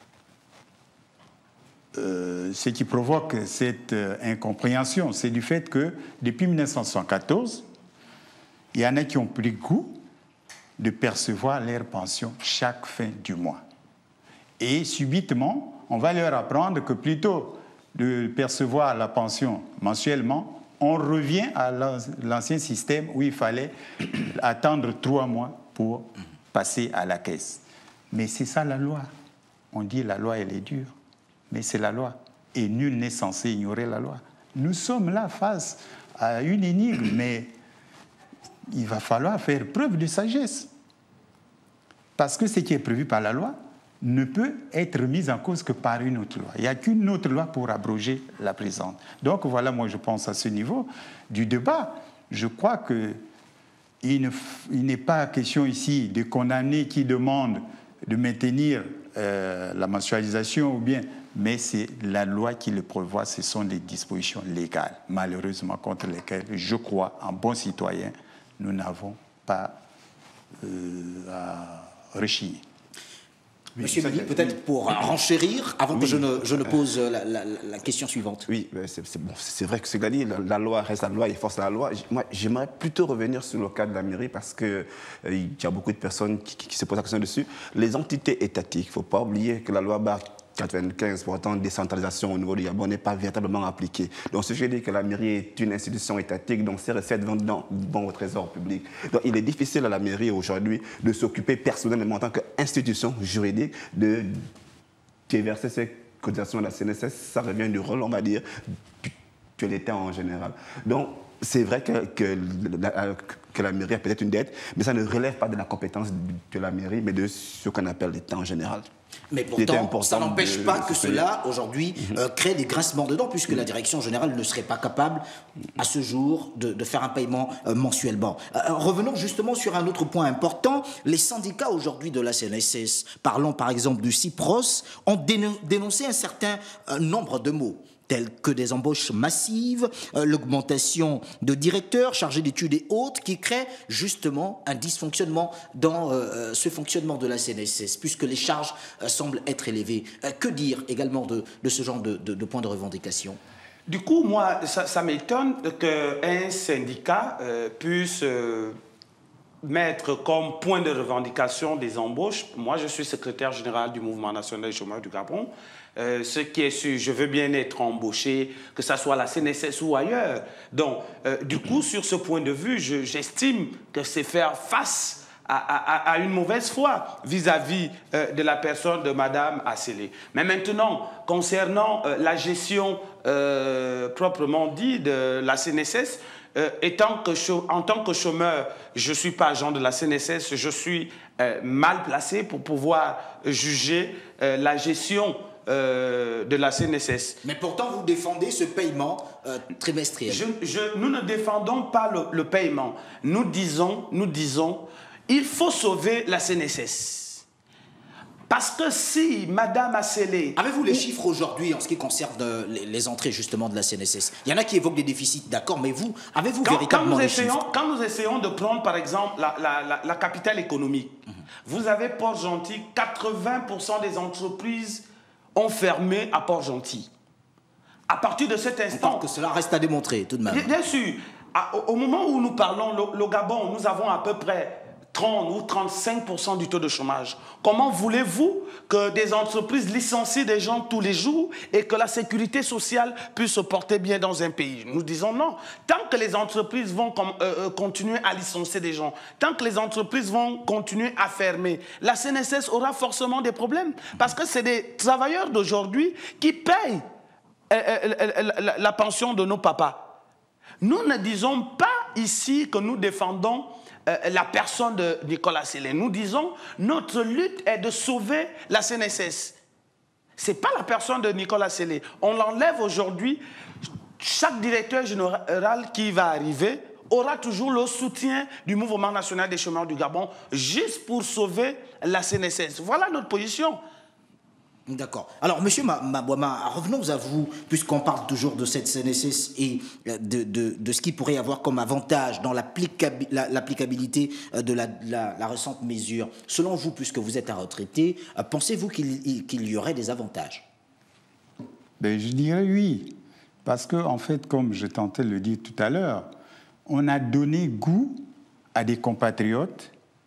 euh, ce qui provoque cette euh, incompréhension, c'est du fait que depuis mille neuf cent soixante-quatorze, il y en a qui ont pris goût de percevoir leur pension chaque fin du mois. Et subitement, on va leur apprendre que plutôt de percevoir la pension mensuellement, on revient à l'ancien système où il fallait attendre trois mois pour passer à la caisse. Mais c'est ça la loi. On dit la loi, elle est dure, mais c'est la loi. Et nul n'est censé ignorer la loi. Nous sommes là face à une énigme, mais il va falloir faire preuve de sagesse. Parce que ce qui est prévu par la loi ne peut être mis en cause que par une autre loi. Il n'y a qu'une autre loi pour abroger la présente. Donc voilà, moi je pense à ce niveau du débat. Je crois que il n'est pas question ici de condamner qui demande de maintenir euh, la mensualisation ou bien, mais c'est la loi qui le prévoit, ce sont les dispositions légales, malheureusement contre lesquelles, je crois, en bon citoyen, nous n'avons pas euh, à rechigner. Monsieur Mili, peut-être pour renchérir, avant oui. que je ne, je ne pose la, la, la question suivante. Oui, c'est bon, vrai que c'est gagné, la, la loi reste la loi et force la loi. Moi, j'aimerais plutôt revenir sur le cas de la mairie parce qu'il euh, y a beaucoup de personnes qui, qui, qui se posent la question dessus. Les entités étatiques, il ne faut pas oublier que la loi B A C quatre-vingt-quinze, pourtant, décentralisation au niveau du Gabon n'est pas véritablement appliquée. Donc, ce que je dis que la mairie est une institution étatique, donc ses recettes vont, dans, vont au trésor public. Donc, il est difficile à la mairie aujourd'hui de s'occuper personnellement en tant qu'institution juridique de déverser ces cotisations à la C N S S, ça revient du rôle, on va dire, de l'État en général. Donc, c'est vrai que, que, la, que la mairie a peut-être une dette, mais ça ne relève pas de la compétence de la mairie, mais de ce qu'on appelle l'État en général. Mais pourtant, ça n'empêche pas que cela, aujourd'hui, mmh. euh, crée des grincements dedans, puisque mmh. la direction générale ne serait pas capable, à ce jour, de, de faire un paiement euh, mensuellement. Euh, revenons justement sur un autre point important. Les syndicats, aujourd'hui, de la C N S S, parlant par exemple du CIPROS, ont dénoncé un certain euh, nombre de mots, tels que des embauches massives, euh, l'augmentation de directeurs chargés d'études et autres, qui créent justement un dysfonctionnement dans euh, ce fonctionnement de la C N S S, puisque les charges euh, semblent être élevées. Euh, que dire également de, de ce genre de, de, de points de revendication? Du coup, moi, ça, ça m'étonne qu'un syndicat euh, puisse euh, mettre comme point de revendication des embauches. Moi, je suis secrétaire général du Mouvement national des chômeurs du Gabon. Euh, ce qui est sûr, je veux bien être embauché, que ce soit à la C N S S ou ailleurs. Donc, euh, du coup, sur ce point de vue, j'estime que c'est faire face à, à, à une mauvaise foi vis-à-vis euh, de la personne de Madame Asselé. Mais maintenant, concernant euh, la gestion euh, proprement dit de la C N S S, euh, étant que en tant que chômeur, je ne suis pas agent de la C N S S, je suis euh, mal placé pour pouvoir juger euh, la gestion Euh, de la C N S S. Mais pourtant, vous défendez ce paiement euh, trimestriel. Je, je, nous ne défendons pas le, le paiement. Nous disons, nous disons, il faut sauver la C N S S. Parce que si Madame Asselé... Avez-vous les chiffres aujourd'hui en ce qui concerne euh, les, les entrées justement de la C N S S? Il y en a qui évoquent des déficits, d'accord, mais vous, avez-vous quand, véritablement quand nous les essayons, chiffres? Quand nous essayons de prendre, par exemple, la, la, la, la capitale économique, mmh. vous avez Port-Gentil, quatre-vingts pour cent des entreprises ont fermé à Port-Gentil. À partir de cet instant... Encore que cela reste à démontrer, tout de même. Bien, bien sûr. À, au, au moment où nous parlons, le, le Gabon, nous avons à peu près trente ou trente-cinq pour cent du taux de chômage. Comment voulez-vous que des entreprises licencient des gens tous les jours et que la sécurité sociale puisse se porter bien dans un pays? Nous disons non. Tant que les entreprises vont comme, euh, continuer à licencier des gens, tant que les entreprises vont continuer à fermer, la C N S S aura forcément des problèmes. Parce que c'est des travailleurs d'aujourd'hui qui payent euh, euh, la, la pension de nos papas. Nous ne disons pas ici que nous défendons Euh, la personne de Nicolas Asselé. Nous disons, notre lutte est de sauver la C N S S. Ce n'est pas la personne de Nicolas Asselé. On l'enlève aujourd'hui. Chaque directeur général qui va arriver aura toujours le soutien du Mouvement national des chômeurs du Gabon, juste pour sauver la C N S S. Voilà notre position. D'accord. Alors, monsieur Mabouama, revenons à vous, puisqu'on parle toujours de cette C N S S et de, de, de ce qu'il pourrait y avoir comme avantage dans l'applicabilité de la, la, la récente mesure. Selon vous, puisque vous êtes un retraité, pensez-vous qu'il qu'il y aurait des avantages? Ben, je dirais oui. Parce que, en fait, comme je tentais de le dire tout à l'heure, on a donné goût à des compatriotes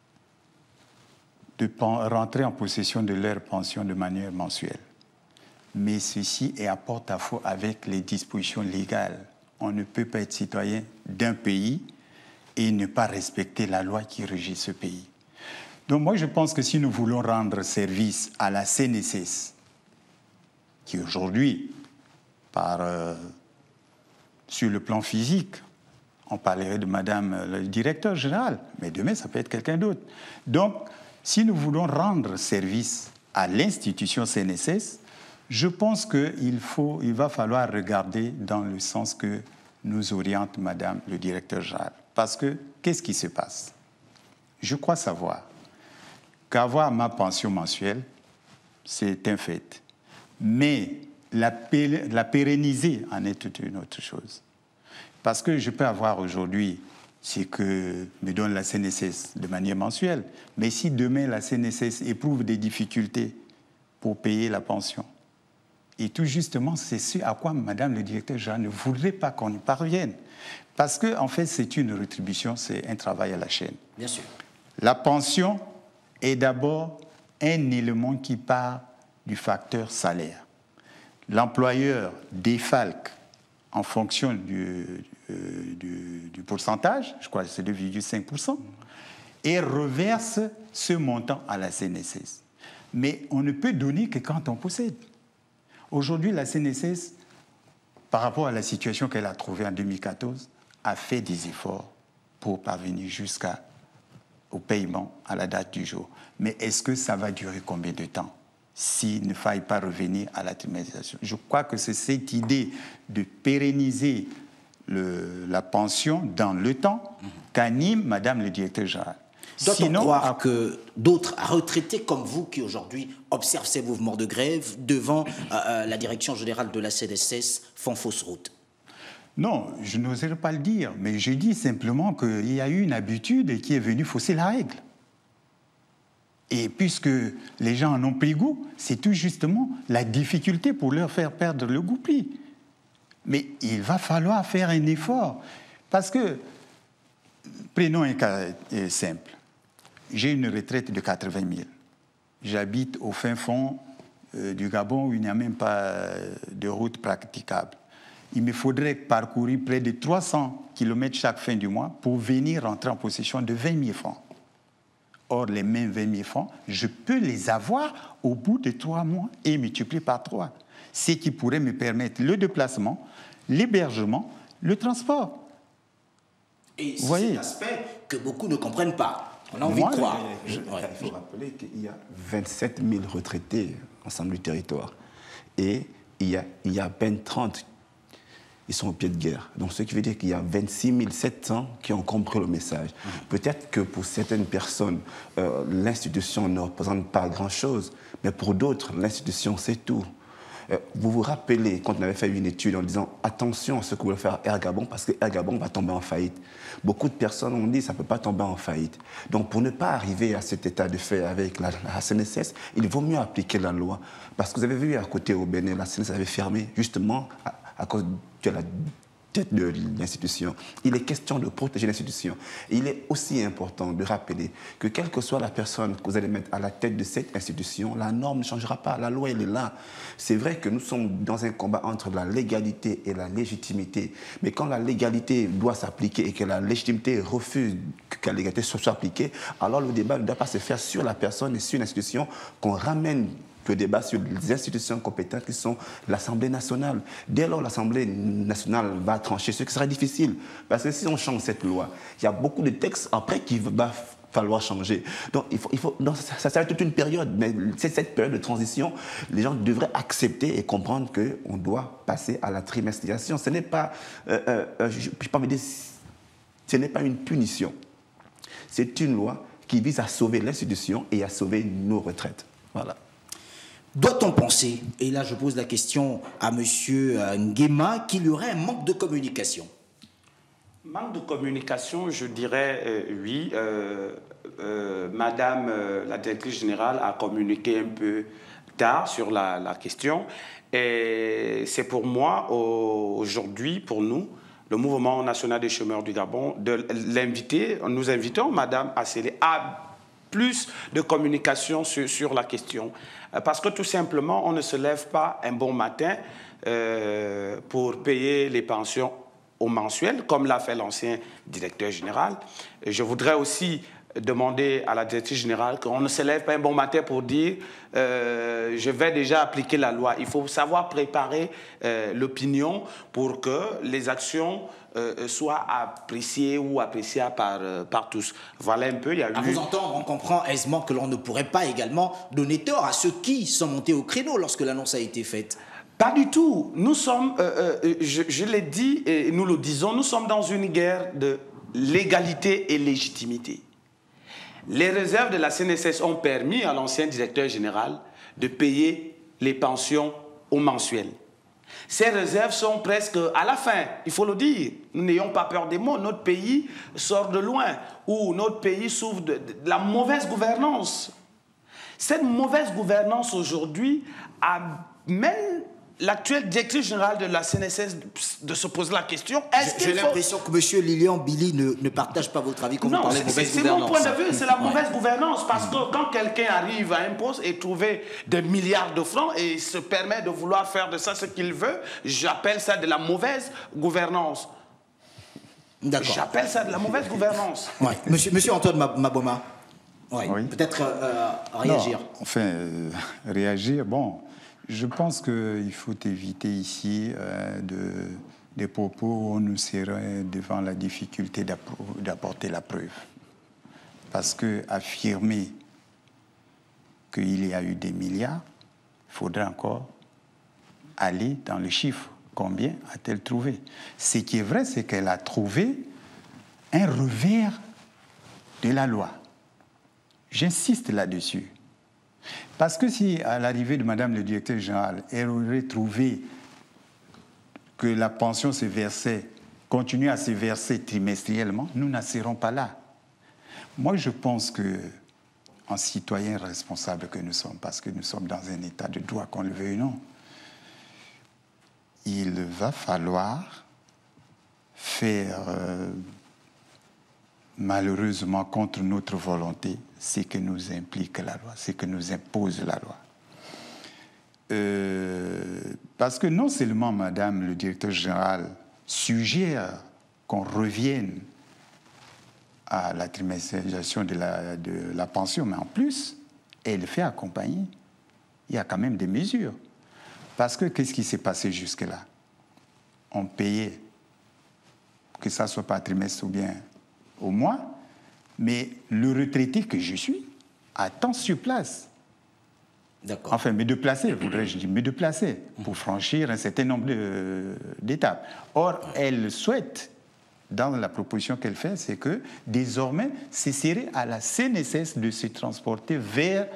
de rentrer en possession de leur pension de manière mensuelle. Mais ceci est à porte-à-faux avec les dispositions légales. On ne peut pas être citoyen d'un pays et ne pas respecter la loi qui régit ce pays. Donc moi, je pense que si nous voulons rendre service à la C N S S, qui aujourd'hui, par, euh, sur le plan physique, on parlerait de Madame le directeur général, mais demain, ça peut être quelqu'un d'autre. Donc, si nous voulons rendre service à l'institution C N S S, je pense qu'il faut, il va falloir regarder dans le sens que nous oriente Madame le directeur général. Parce que, qu'est-ce qui se passe? Je crois savoir qu'avoir ma pension mensuelle, c'est un fait. Mais la, pé la pérenniser en est toute une autre chose. Parce que je peux avoir aujourd'hui ce que me donne la C N S S de manière mensuelle. Mais si demain la C N S S éprouve des difficultés pour payer la pension, et tout justement, c'est ce à quoi Madame le directeur général ne voudrait pas qu'on y parvienne. Parce qu'en en fait, c'est une rétribution, c'est un travail à la chaîne. Bien sûr. La pension est d'abord un élément qui part du facteur salaire. L'employeur défalque en fonction du, euh, du, du pourcentage, je crois que c'est deux virgule cinq pour cent, et reverse ce montant à la C N S S. Mais on ne peut donner que quand on possède. Aujourd'hui, la C N S S, par rapport à la situation qu'elle a trouvée en deux mille quatorze, a fait des efforts pour parvenir jusqu'au paiement à la date du jour. Mais est-ce que ça va durer combien de temps s'il ne faille pas revenir à la trimestrialisation? Je crois que c'est cette idée de pérenniser le, la pension dans le temps mmh. qu'anime Madame le directeur général. Doit-on croire à... que d'autres retraités comme vous, qui aujourd'hui observent ces mouvements de grève devant euh, la direction générale de la C N S S, font fausse route? Non, je n'oserais pas le dire, mais je dis simplement qu'il y a eu une habitude qui est venue fausser la règle. Et puisque les gens en ont pris goût, c'est tout justement la difficulté pour leur faire perdre le goupil. Mais il va falloir faire un effort. Parce que, prenons un cas simple. J'ai une retraite de quatre-vingt mille. J'habite au fin fond euh, du Gabon où il n'y a même pas euh, de route praticable. Il me faudrait parcourir près de trois cents kilomètres chaque fin du mois pour venir rentrer en possession de vingt mille francs. Or, les mêmes vingt mille francs, je peux les avoir au bout de trois mois et multiplier par trois. Ce qui pourrait me permettre le déplacement, l'hébergement, le transport. Et c'est cet aspect que beaucoup ne comprennent pas. On a envie Moi, de croire. Je, je, ouais. Il faut rappeler qu'il y a vingt-sept mille retraités ensemble du territoire. Et il y a, il y a à peine trente, ils sont au pied de guerre. Donc, ce qui veut dire qu'il y a vingt-six mille sept cents qui ont compris le message. Mmh. Peut-être que pour certaines personnes, euh, l'institution ne représente pas grand-chose, mais pour d'autres, l'institution, c'est tout. Euh, vous vous rappelez quand on avait fait une étude en disant « Attention à ce que voulait faire Air Gabon, parce que Air Gabon va tomber en faillite ». Beaucoup de personnes ont dit « Ça ne peut pas tomber en faillite ». Donc, pour ne pas arriver à cet état de fait avec la, la C N S S, il vaut mieux appliquer la loi. Parce que vous avez vu à côté au Bénin, la C N S S avait fermé justement à, à cause de la tête de l'institution. Il est question de protéger l'institution. Il est aussi important de rappeler que quelle que soit la personne que vous allez mettre à la tête de cette institution, la norme ne changera pas. La loi, elle est là. C'est vrai que nous sommes dans un combat entre la légalité et la légitimité. Mais quand la légalité doit s'appliquer et que la légitimité refuse que la légalité soit appliquée, alors le débat ne doit pas se faire sur la personne et sur l'institution, qu'on ramène le débat sur les institutions compétentes qui sont l'Assemblée nationale. Dès lors, l'Assemblée nationale va trancher, ce qui sera difficile. Parce que si on change cette loi, il y a beaucoup de textes après qu'il va falloir changer. Donc, il faut, il faut, donc ça, ça sert toute une période. Mais c'est cette période de transition, les gens devraient accepter et comprendre qu'on doit passer à la trimestrialisation. Ce n'est pas, euh, euh, je, je pas me dire, ce n'est pas une punition. C'est une loi qui vise à sauver l'institution et à sauver nos retraites. Voilà. Doit-on penser, et là je pose la question à M. Nguema, qu'il y aurait un manque de communication? Manque de communication, je dirais euh, oui. Euh, euh, Madame euh, la directrice générale a communiqué un peu tard sur la, la question. Et c'est pour moi, aujourd'hui, pour nous, le Mouvement national des chômeurs du Gabon, de l'inviter, nous invitons Madame Asselé à plus de communication sur, sur la question. Parce que tout simplement, on ne se lève pas un bon matin euh, pour payer les pensions au mensuel, comme l'a fait l'ancien directeur général. Et je voudrais aussi demander à la directrice générale qu'on ne se lève pas un bon matin pour dire euh, je vais déjà appliquer la loi. Il faut savoir préparer euh, l'opinion pour que les actions euh, soient appréciées ou appréciables par, euh, par tous. Voilà un peu. Il y a à eu... vous entendre, on comprend aisément que l'on ne pourrait pas également donner tort à ceux qui sont montés au créneau lorsque l'annonce a été faite. Pas du tout. Nous sommes, euh, euh, je, je l'ai dit et nous le disons, nous sommes dans une guerre de légalité et légitimité. Les réserves de la C N S S ont permis à l'ancien directeur général de payer les pensions au mensuel. Ces réserves sont presque à la fin, il faut le dire. Nous n'ayons pas peur des mots. Notre pays sort de loin, où notre pays souffre de, de la mauvaise gouvernance. Cette mauvaise gouvernance aujourd'hui amène l'actuelle directrice générale de la C N S S de se poser la question. J'ai faut... l'impression que M. Lilian Billy ne, ne partage pas votre avis quand non, vous parlez de mauvaise gouvernance. C'est mon point de vue, c'est la mauvaise ouais. gouvernance. Parce que quand quelqu'un arrive à un poste et trouver des milliards de francs et se permet de vouloir faire de ça ce qu'il veut, j'appelle ça de la mauvaise gouvernance. D'accord. J'appelle ça de la mauvaise gouvernance. Ouais. Monsieur, Monsieur Antoine Maboma. Oui, oui. Peut-être euh, réagir. Non, enfin, euh, réagir, bon, je pense qu'il faut éviter ici euh, de, des propos où on nous serait devant la difficulté d'apporter la preuve. Parce que affirmer qu'il y a eu des milliards, il faudrait encore aller dans les chiffres. Combien a-t-elle trouvé? Ce qui est vrai, c'est qu'elle a trouvé un revers de la loi. J'insiste là-dessus. Parce que si, à l'arrivée de Madame le directeur général, elle aurait trouvé que la pension se versait, continue à se verser trimestriellement, nous n'en serons pas là. Moi, je pense que, en citoyen responsable que nous sommes, parce que nous sommes dans un état de droit, qu'on le veuille ou non, il va falloir faire, euh, malheureusement, contre notre volonté, ce que nous implique la loi, ce que nous impose la loi. Euh, parce que non seulement, Madame le directeur général suggère qu'on revienne à la trimestrialisation de la, de la pension, mais en plus, elle fait accompagner. Il y a quand même des mesures. Parce que qu'est-ce qui s'est passé jusque-là? On payait, que ça soit par trimestre ou bien au mois, mais le retraité que je suis attend sur place. D'accord. Enfin, me déplacer, voudrais-je dire, me déplacer pour franchir un certain nombre d'étapes. Or, elle souhaite, dans la proposition qu'elle fait, c'est que désormais, ce serait à la C N S S de se transporter vers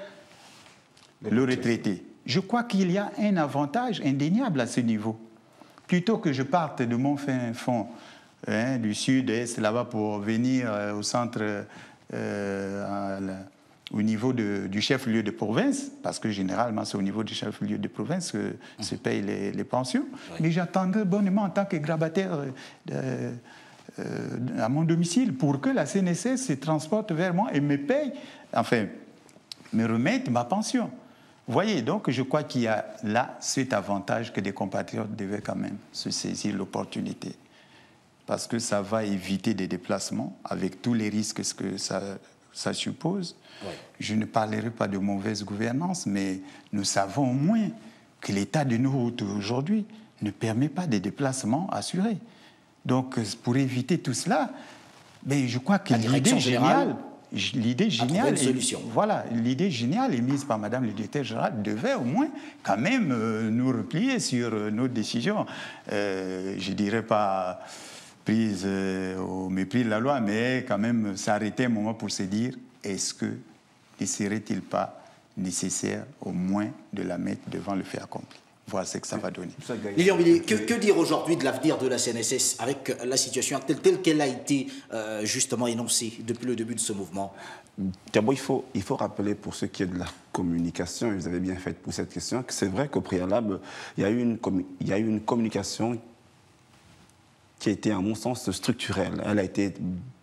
le retraité. Je crois qu'il y a un avantage indéniable à ce niveau. Plutôt que je parte de mon fin fond hein, du sud-est là-bas pour venir euh, au centre, euh, à la, au niveau de, du chef-lieu de province, parce que généralement c'est au niveau du chef-lieu de province que mmh. se payent les, les pensions, oui. mais j'attendrai bonnement en tant que grabataire euh, euh, à mon domicile pour que la C N S S se transporte vers moi et me paye, enfin, me remette ma pension. Vous voyez, donc je crois qu'il y a là cet avantage que des compatriotes devaient quand même se saisir l'opportunité. Parce que ça va éviter des déplacements avec tous les risques que ça, ça suppose. Ouais. Je ne parlerai pas de mauvaise gouvernance, mais nous savons au moins que l'état de nos routes aujourd'hui ne permet pas des déplacements assurés. Donc pour éviter tout cela, ben, je crois que l'idée générale... L'idée géniale, est, voilà, l'idée géniale émise par Madame le directeur général devait au moins quand même euh, nous replier sur euh, nos décisions. Euh, je ne dirais pas prises euh, au mépris de la loi, mais quand même s'arrêter un moment pour se dire est-ce que ne serait-il pas nécessaire au moins de la mettre devant le fait accompli? Voir ce que ça va donner. Lilian Billy, que, que dire aujourd'hui de l'avenir de la C N S S avec la situation actuelle telle qu'elle a été euh, justement énoncée depuis le début de ce mouvement? D'abord, il faut, il faut rappeler pour ce qui est de la communication, et vous avez bien fait pour cette question, que c'est vrai qu'au préalable, il y a eu une, il y a eu une communication qui a été, à mon sens, structurelle. Elle a été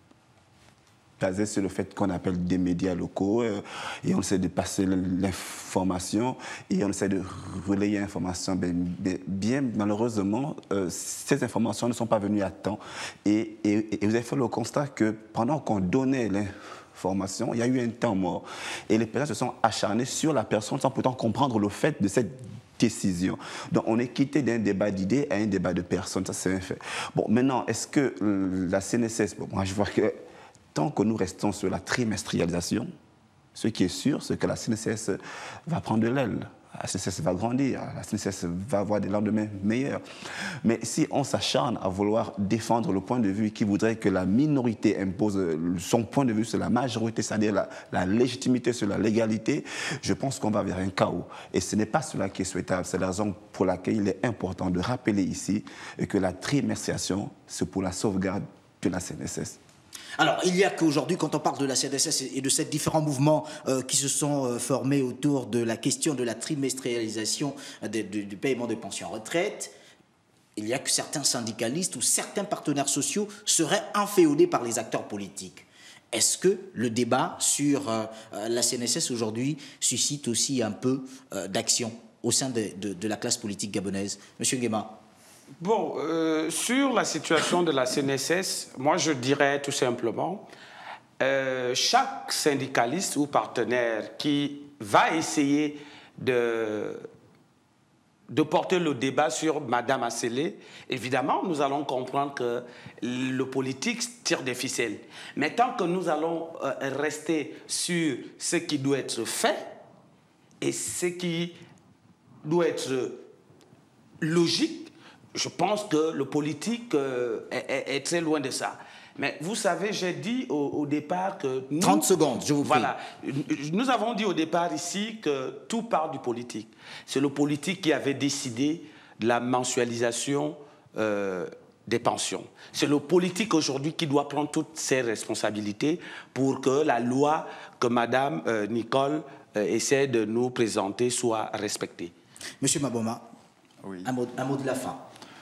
basé sur le fait qu'on appelle des médias locaux euh, et on essaie de passer l'information et on essaie de relayer l'information. Bien, bien malheureusement, euh, ces informations ne sont pas venues à temps et, et, et vous avez fait le constat que pendant qu'on donnait l'information, il y a eu un temps mort et les personnes se sont acharnées sur la personne sans pourtant comprendre le fait de cette décision. Donc on est quitté d'un débat d'idées à un débat de personnes, ça c'est un fait. Bon, maintenant, est-ce que la C N S S, bon, moi je vois que tant que nous restons sur la trimestrialisation, ce qui est sûr, c'est que la C N S S va prendre de l'aile. La C N S S va grandir, la C N S S va avoir des lendemains meilleurs. Mais si on s'acharne à vouloir défendre le point de vue qui voudrait que la minorité impose son point de vue sur la majorité, c'est-à-dire la, la légitimité sur la légalité, je pense qu'on va vers un chaos. Et ce n'est pas cela qui est souhaitable. C'est la raison pour laquelle il est important de rappeler ici que la trimestrialisation, c'est pour la sauvegarde de la C N S S. Alors, il y a qu'aujourd'hui, quand on parle de la C N S S et de ces différents mouvements euh, qui se sont euh, formés autour de la question de la trimestrialisation de, de, du paiement des pensions retraite, il y a que certains syndicalistes ou certains partenaires sociaux seraient inféodés par les acteurs politiques. Est-ce que le débat sur euh, la C N S S aujourd'hui suscite aussi un peu euh, d'action au sein de, de, de la classe politique gabonaise? Monsieur Nguema. Bon, euh, sur la situation de la C N S S, moi je dirais tout simplement, euh, chaque syndicaliste ou partenaire qui va essayer de, de porter le débat sur Madame Asselé, évidemment, nous allons comprendre que le politique tire des ficelles. Mais tant que nous allons euh, rester sur ce qui doit être fait et ce qui doit être logique, je pense que le politique euh, est, est, est très loin de ça. Mais vous savez, j'ai dit au, au départ que... Nous, trente secondes, je vous prie. Voilà. Nous avons dit au départ ici que tout part du politique. C'est le politique qui avait décidé de la mensualisation euh, des pensions. C'est le politique aujourd'hui qui doit prendre toutes ses responsabilités pour que la loi que Mme euh, Nicole euh, essaie de nous présenter soit respectée. Monsieur Maboma, oui. un, mot, un mot de la fin.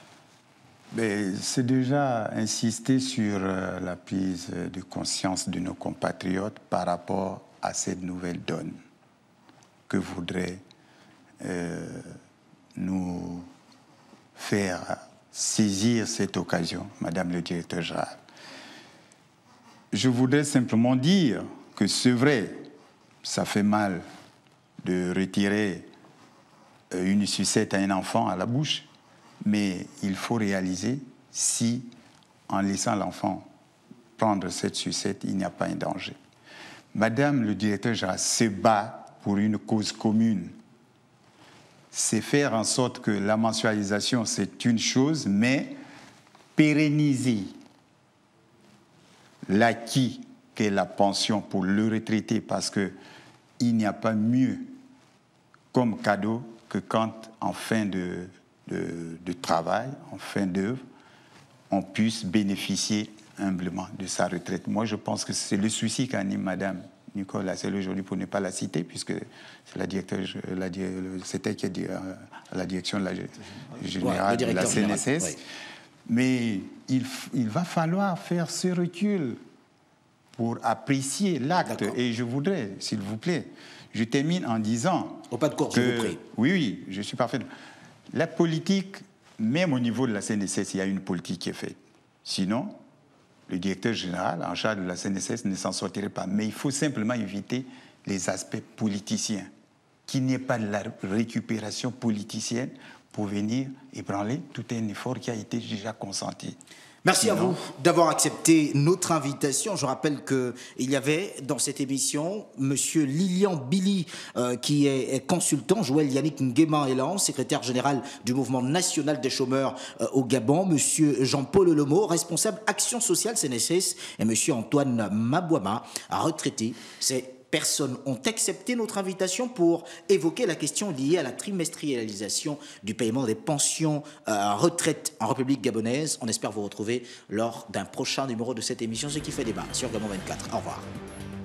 C'est déjà insister sur euh, la prise de conscience de nos compatriotes par rapport à cette nouvelle donne que voudrait euh, nous faire saisir cette occasion, Madame le directeur général. Je voudrais simplement dire que c'est vrai, ça fait mal de retirer une sucette à un enfant à la bouche, mais il faut réaliser si, en laissant l'enfant prendre cette sucette, il n'y a pas un danger. Madame le directeur général se bat pour une cause commune. C'est faire en sorte que la mensualisation, c'est une chose, mais pérenniser l'acquis qu'est la pension pour le retraité, parce qu'il n'y a pas mieux comme cadeau que quand, en fin de De, de travail, en fin d'œuvre, on puisse bénéficier humblement de sa retraite. Moi, je pense que c'est le souci qu'anime Mme Nicole Asselé aujourd'hui, pour ne pas la citer, puisque c'est la directeur, la, c'est elle qui est à la direction de la générale ouais, de la C N S S. Oui. Mais il, il va falloir faire ce recul pour apprécier l'acte. Et je voudrais, s'il vous plaît, je termine en disant... Au pas de cours, je vous prie. Oui, oui, je suis parfait. La politique, même au niveau de la C N S S, il y a une politique qui est faite. Sinon, le directeur général en charge de la C N S S ne s'en sortirait pas. Mais il faut simplement éviter les aspects politiciens, qu'il n'y ait pas de la récupération politicienne pour venir ébranler tout un effort qui a été déjà consenti. Merci Sinon, à vous d'avoir accepté notre invitation. Je rappelle qu'il y avait dans cette émission M. Lilian Billy, euh, qui est, est consultant, Joël Yannick Nguema-Elan, secrétaire général du Mouvement national des chômeurs euh, au Gabon, M. Jean-Paul Lemo, responsable Action sociale C N S S, et M. Antoine Mabouama, retraité. C'est personnes ont accepté notre invitation pour évoquer la question liée à la trimestrialisation du paiement des pensions euh, retraite en République gabonaise. On espère vous retrouver lors d'un prochain numéro de cette émission, ce qui fait débat sur Gabon vingt-quatre. Au revoir.